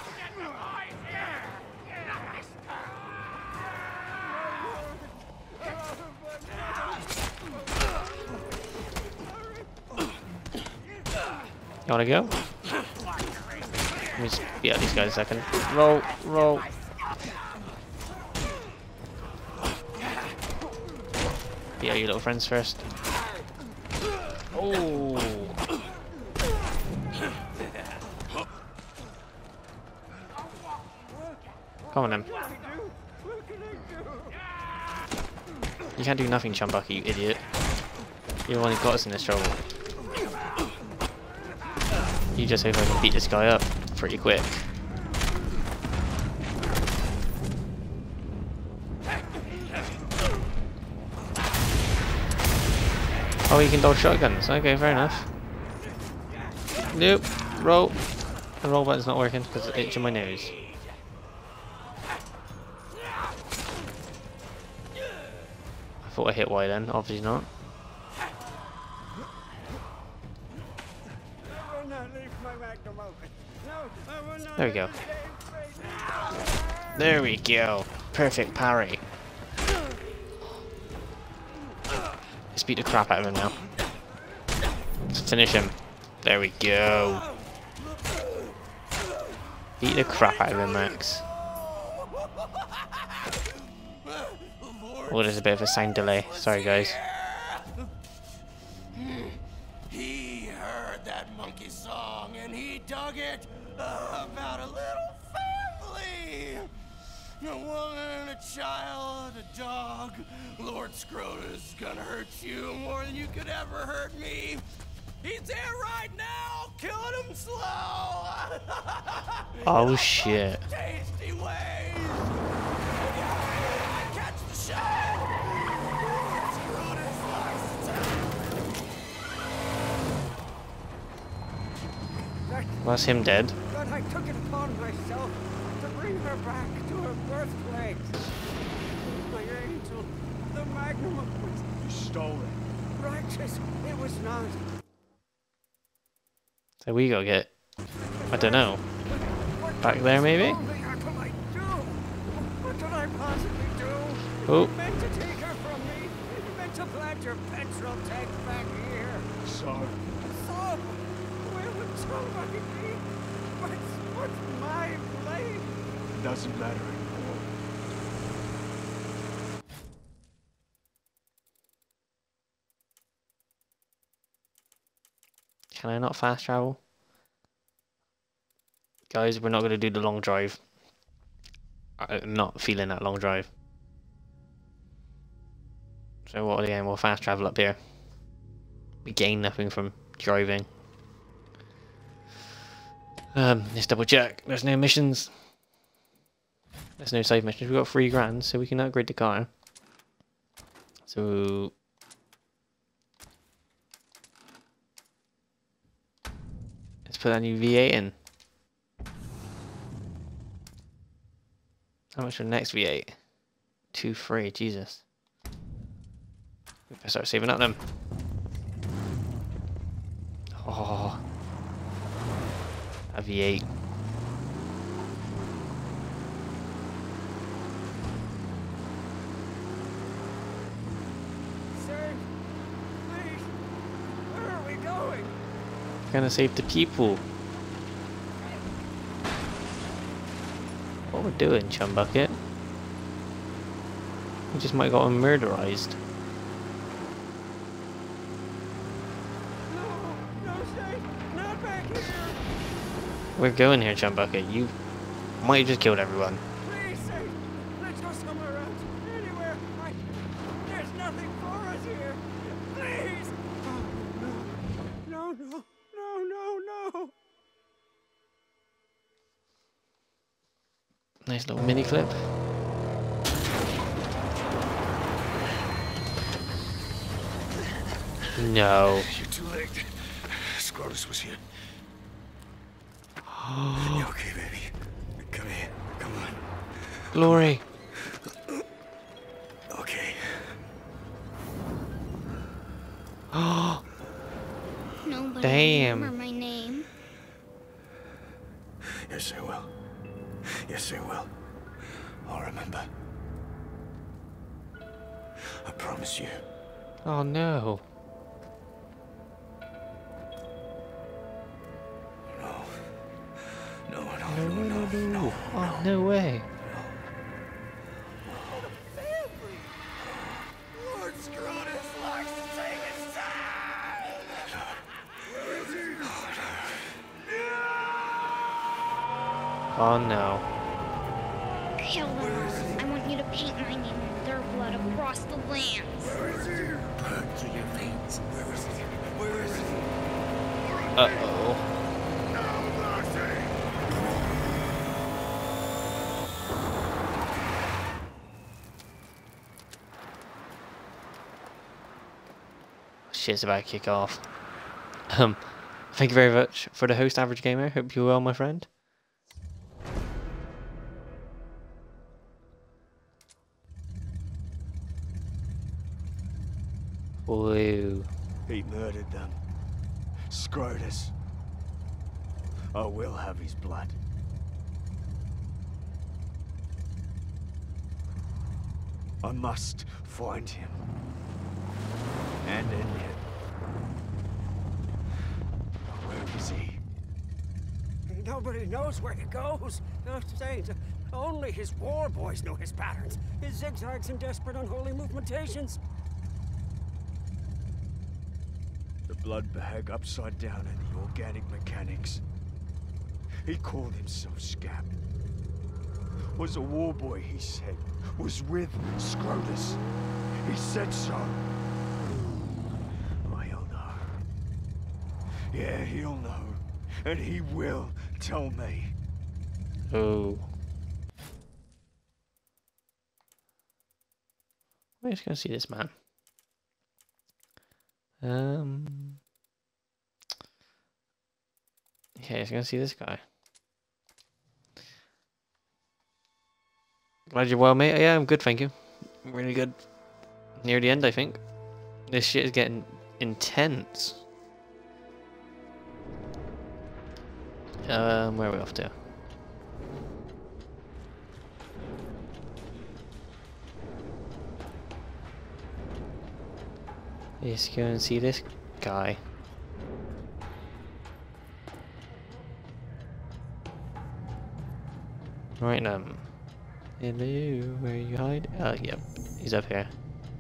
You wanna go? Let me just beat out these guys a second. Roll, roll. Beat out your little friends first. Oh. Come on then. You can't do nothing, Chumbucky, you idiot. You're the one who got us in this trouble. You just hope I can beat this guy up pretty quick. Oh, you can dodge shotguns. Okay, fair enough. Nope. Roll. The roll button's not working because it's itching my nose. I thought I hit Y then, obviously not. There we go. There we go. Perfect parry. Let's beat the crap out of him now. Let's finish him. There we go. Beat the crap out of him, Max. Oh, there's a bit of a sound delay. Sorry, guys. He heard that monkey song and he dug it uh, about a little family. A woman, a child, a dog. Lord Scrotus gonna hurt you more than you could ever hurt me. He's there right now, killing him slow. Oh shit. Tasty ways. Catch the show. Lord Scrotus likes to Was him dead? But I took it upon myself to bring her back to her birthplace. My angel, the magnum was You stole it. righteous. It was not. So we go get, I don't know, back there maybe? What could I do? What could I possibly do? Oh. You meant to take her from me. You meant to plant your petrol tank back here. So, So, where would somebody be? What's, what's my blame? it doesn't matter anymore. Can I not fast travel? Guys, we're not going to do the long drive. I'm not feeling that long drive. So what again, we'll fast travel up here. We gain nothing from driving. Um, let's double check. There's no missions. There's no side missions. We've got three grand, so we can upgrade the car. So... let's put that new V eight in. How much for the next V eight? Two free, Jesus. We better start saving up them. Oh, a V eight. Sir, please, where are we going? We're gonna save the people. What we're doing, Chumbucket? We just might got him murderized. No, no, stay, not back here. We're going here, Chumbucket. You might have just killed everyone. Please, say, let's go somewhere else. Anywhere. I, there's nothing for us here. Please. Oh, no, no, no, no, no, no. Nice little mini clip. No. You're too late. Scrotus was here. You okay, baby? Come here. Come on. Glory. Okay. Oh. Nobody Damn. remember my name. Yes, I will. Yes, I will. I'll remember. I promise you. Oh no. No, no, No, no, no, no, no, no. no. Oh, no way. Lord Scrotus likes to take his time. Oh no. Kill them. I want you to paint my name in their blood across the lands. Burn through your veins. Where is he? Where is he? Uh-oh. Shit's about to kick off. Um, thank you very much for the host, Average Gamer. Hope you're well, my friend. Whoa. He murdered them. Scrotus. I will have his blood. I must find him. And end him. Where is he? Nobody knows where he goes. No, Saint. Only his war boys know his patterns, his zigzags and desperate unholy movementations. The blood bag upside down in the organic mechanics. He called himself Scab. Was a war boy, he said. Was with Scrotus. He said so. Oh, he'll know. Yeah, he'll know. And he will tell me. Oh. We're just gonna see this man. Um. Okay, just gonna see this guy. Glad you're well, mate. Yeah, I'm good, thank you. Really good. Near the end, I think. This shit is getting intense. Um, where are we off to? Let's go and see this guy. Right, um. Hello, where you hide? Oh, yep, he's up here.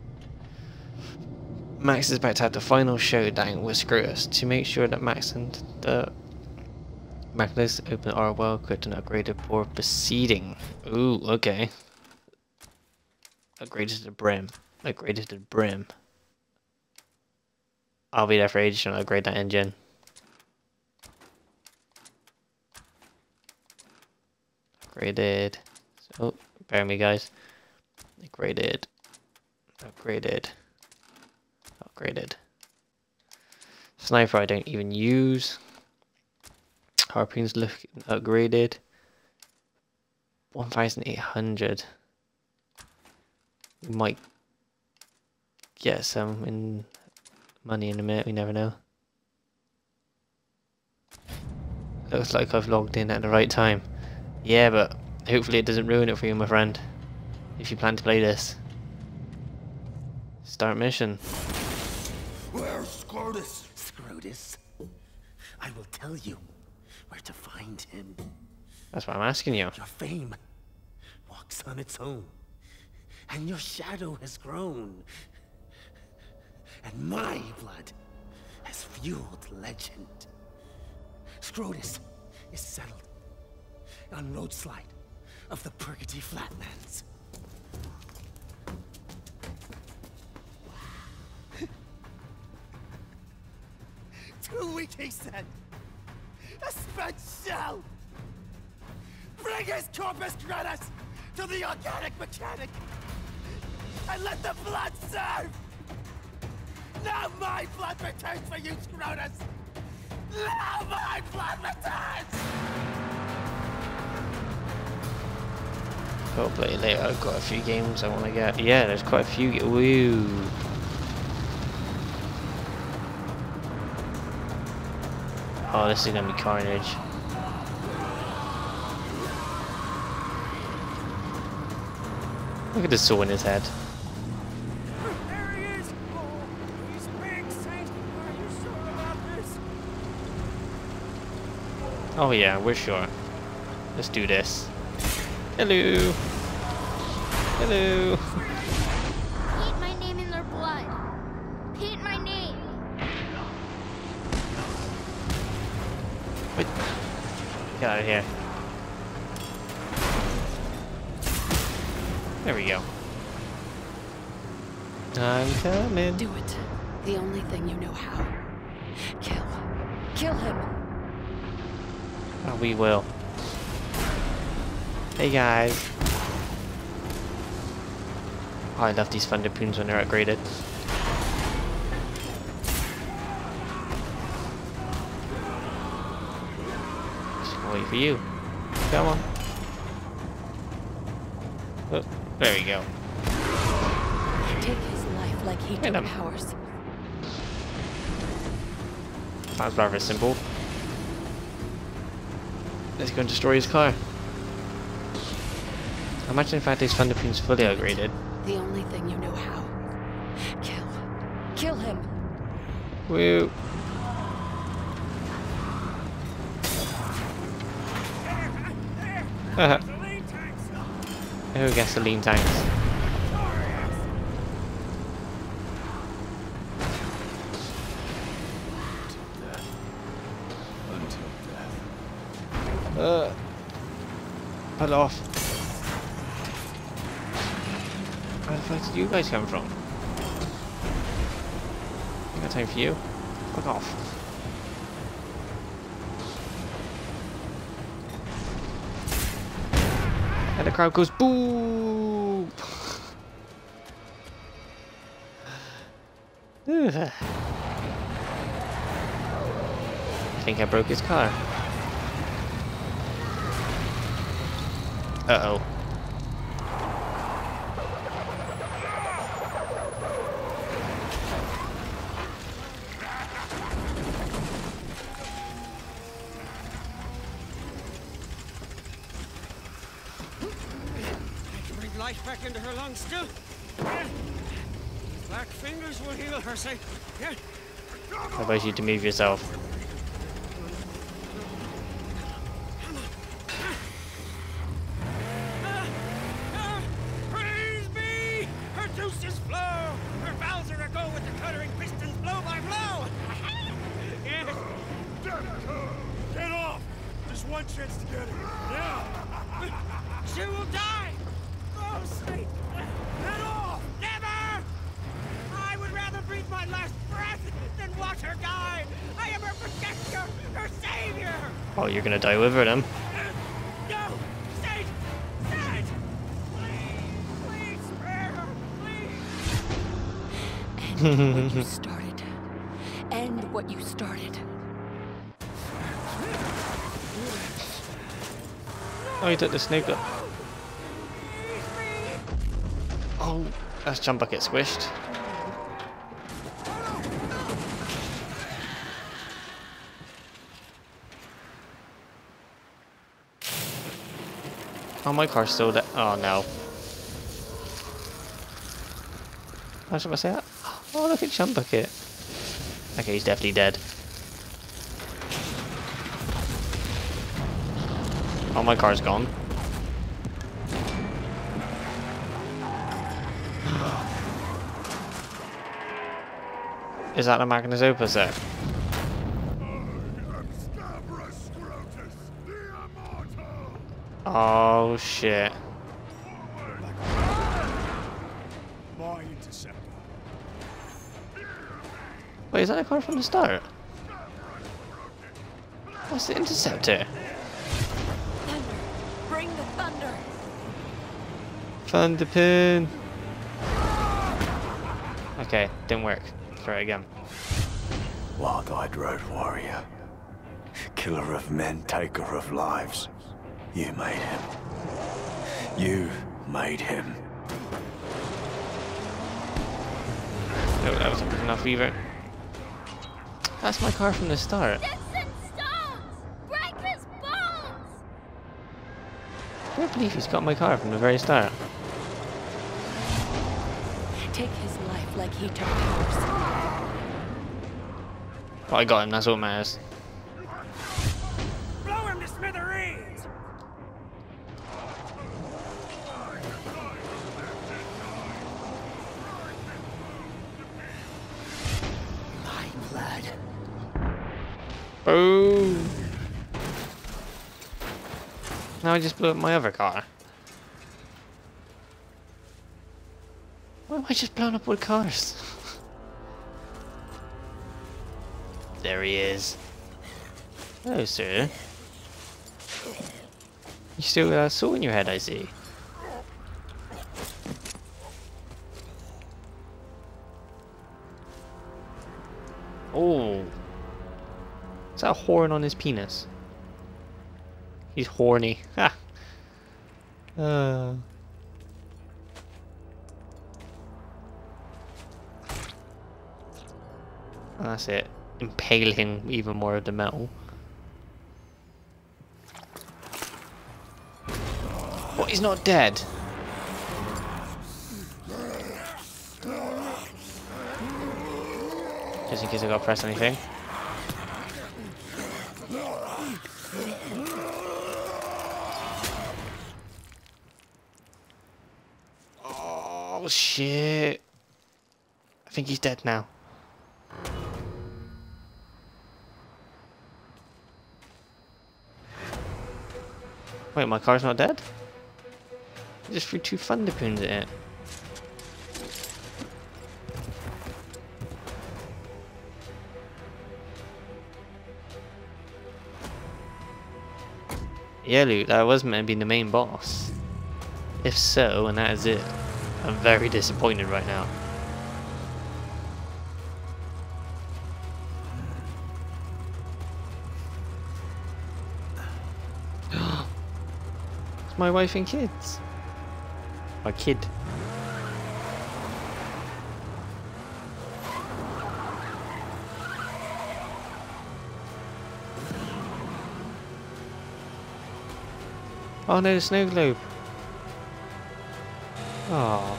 Max is about to have the final showdown with Scrotus to make sure that Max and the Magnus open are well equipped and upgraded for proceeding. Ooh, okay. Upgraded to the brim. Upgraded to the brim. I'll be there for ages trying to upgrade that engine. Upgraded. Oh, bear me, guys. Upgraded. Upgraded. Upgraded. Sniper I don't even use. Harpoons look upgraded. one thousand eight hundred. We might get some in money in a minute, we never know. Looks like I've logged in at the right time. Yeah, but hopefully it doesn't ruin it for you, my friend. If you plan to play this. Start mission. Where's Scrotus? Scrotus? I will tell you where to find him. That's what I'm asking you. Your fame walks on its own. And your shadow has grown. And my blood has fueled legend. Scrotus is settled on Roadslide of the Purgatory Flatlands. Too weak, he said. A spent shell. Bring his corpus gratis to the organic mechanic and let the blood serve. Now my blood returns for you, Scrotus. Now my blood returns. I'll play later. I've got a few games I want to get. Yeah, there's quite a few. Woo. Oh, this is gonna be carnage. Look at the saw in his head. There he is! Oh, he's big, Saint. Are you sure about this? Oh yeah, we're sure. Let's do this. Hello. Hello. Paint my name in their blood. Paint my name. Wait. Get out of here. There we go. I'm coming. Do it. The only thing you know how. Kill. Kill him. Oh, we will. Hey guys. Oh, I love these Thunderpoons when they're upgraded. Just gonna wait for you. Come on. Oh, there we go. Take his life like he took ours. Sounds rather simple. Let's go and destroy his car. Imagine if I had these Thunderpoons fully upgraded. The only thing you know how. Kill. Kill him. Woo. Oh, gasoline tanks. Uh, pull off. Where the fuck did you guys come from? I got time for you. Fuck off. And the crowd goes boo. I think I broke his car. Uh-oh. I can breathe life back into her lungs still. Yeah. Black fingers will heal her, say. Yeah. How about you to move yourself? One chance to get it. Yeah. She will die. Oh, sweet. Get off. Never. I would rather breathe my last breath than watch her die. I am her protector, her savior. Oh, you're gonna die with her then. No, Saint, Saint. Please, please spare her, please. End what you started. End what you started. Oh, he took the snake up. Oh, that's Jump Bucket squished. Oh, my car's still there. Oh, no. How should I say that? Oh, look at Jump Bucket. Okay, he's definitely dead. Oh, my car's gone. Is that a Magnus Opus there? Oh shit. My interceptor. Wait, is that a car from the start? What's the interceptor? Thunder. Bring the thunder. Thunderpin. Okay, didn't work. Try it again. Wild-eyed road warrior. Killer of men, taker of lives. You made him. You made him. No, that wasn't good enough either. That's my car from the start. Break his bones! I can't believe he's got my car from the very start. Take his life like he took yours. But I got him, that's what matters. Blow him to smithereens. My lad. Boom! Now I just blew up my other car. Why am I just blowing up with cars? There he is. Hello, sir. You still got a saw in your head, I see. Oh. Is that a horn on his penis? He's horny. Ha! Uh. That's it. Impaling even more of the metal. What? He's not dead? Just in case I gotta press anything. Oh shit. I think he's dead now. Wait, my car's not dead? I just threw two thunderpoons at it. Yeah, Luke, that was meant to be the main boss. If so, and that is it, I'm very disappointed right now. It's my wife and kids. My kid. Oh no, the snow globe. Oh.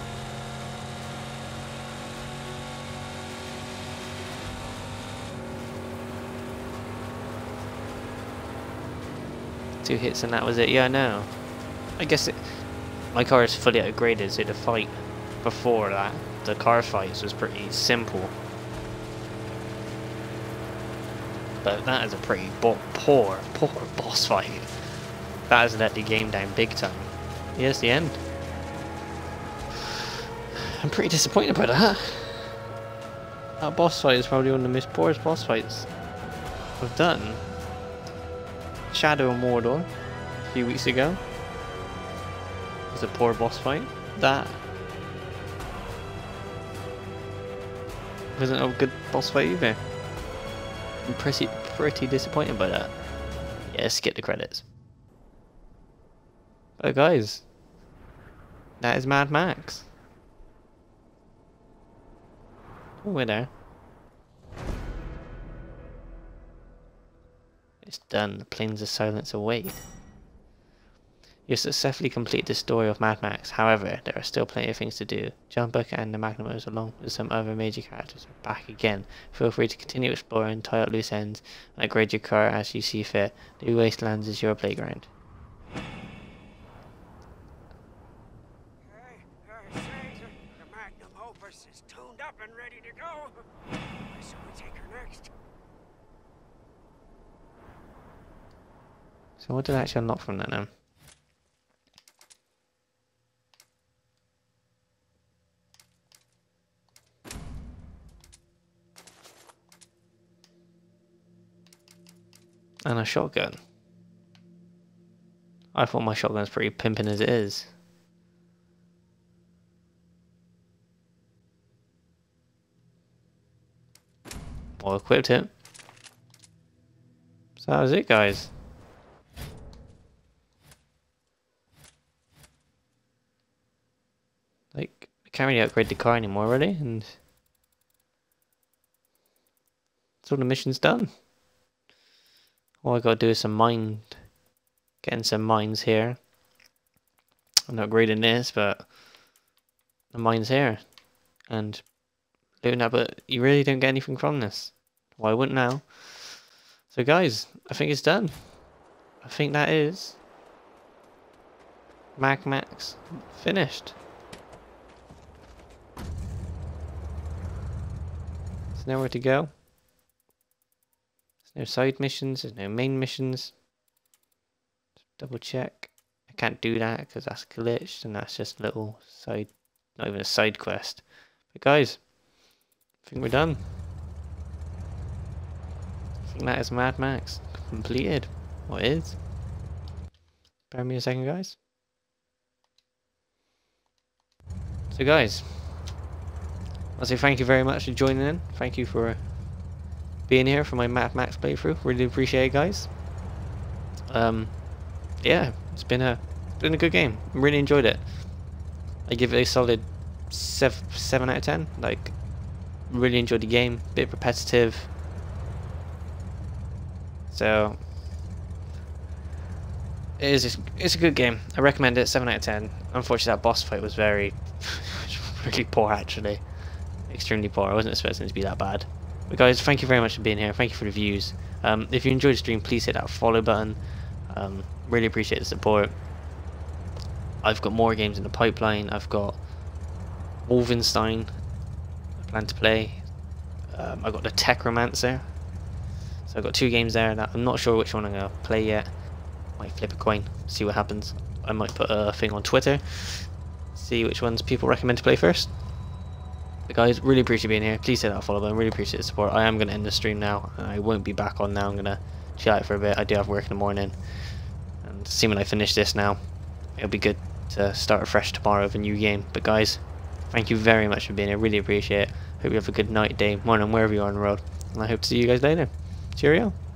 Two hits and that was it. Yeah, I know. I guess it. My car is fully upgraded, so the fight before that, the car fights, was pretty simple. But that is a pretty bo poor, poor boss fight. That has let the game down big time. Here's the end. I'm pretty disappointed by that. That boss fight is probably one of the most poorest boss fights I've done. Shadow of Mordor, a few weeks ago, was a poor boss fight. That wasn't a good boss fight either. I'm pretty, pretty disappointed by that. Yeah, skip the credits. But guys, that is Mad Max. Oh, we're there. It's done. The plains of silence await. You successfully completed the story of Mad Max. However, there are still plenty of things to do. John Buck and the Magnumos, along with some other major characters, are back again. Feel free to continue exploring, tie up loose ends, and upgrade your car as you see fit. New Wastelands is your playground. Is tuned up and ready to go. Where shall we take her next? So what did I actually unlock from that now? And a shotgun. I thought my shotgun's pretty pimping as it is. Well, equipped it. So that was it, guys. Like, I can't really upgrade the car anymore, really, and that's all the mission's done. All I gotta do is some mine, getting some mines here. I'm not upgrading this, but the mine's here, and doing that, but you really don't get anything from this. Well, I wouldn't now. So guys, I think it's done. I think that is Mad Max finished. There's nowhere to go. There's no side missions, there's no main missions. Just double check. I can't do that because that's glitched and that's just a little side not even a side quest. But guys, I think we're done. I think that is Mad Max completed. What is? Bear me a second, guys. So guys, I'll say thank you very much for joining in. Thank you for being here for my Mad Max playthrough. Really appreciate it, guys. Um, yeah, it's been a been a good game. Really enjoyed it. I give it a solid seven seven out of ten. Like, really enjoyed the game. Bit repetitive. So it is it's a good game. I recommend it. seven out of ten. Unfortunately, that boss fight was very really poor, actually. Extremely poor. I wasn't expecting it to be that bad. But guys, thank you very much for being here. Thank you for the views. Um, if you enjoyed the stream, please hit that follow button. Um, really appreciate the support. I've got more games in the pipeline. I've got Wolfenstein I plan to play. Um, I've got the Techromancer. So I've got two games there. That I'm not sure which one I'm going to play yet. Might flip a coin, see what happens. I might put a thing on Twitter, see which ones people recommend to play first. But guys, really appreciate being here. Please hit that follow button. Really appreciate the support. I am going to end the stream now, and I won't be back on now. I'm going to chill out for a bit. I do have work in the morning, and see when I finish this now, it'll be good to start afresh tomorrow with a new game. But guys, thank you very much for being here. Really appreciate it. Hope you have a good night, day, morning, wherever you are in the world, and I hope to see you guys later. Cheerio.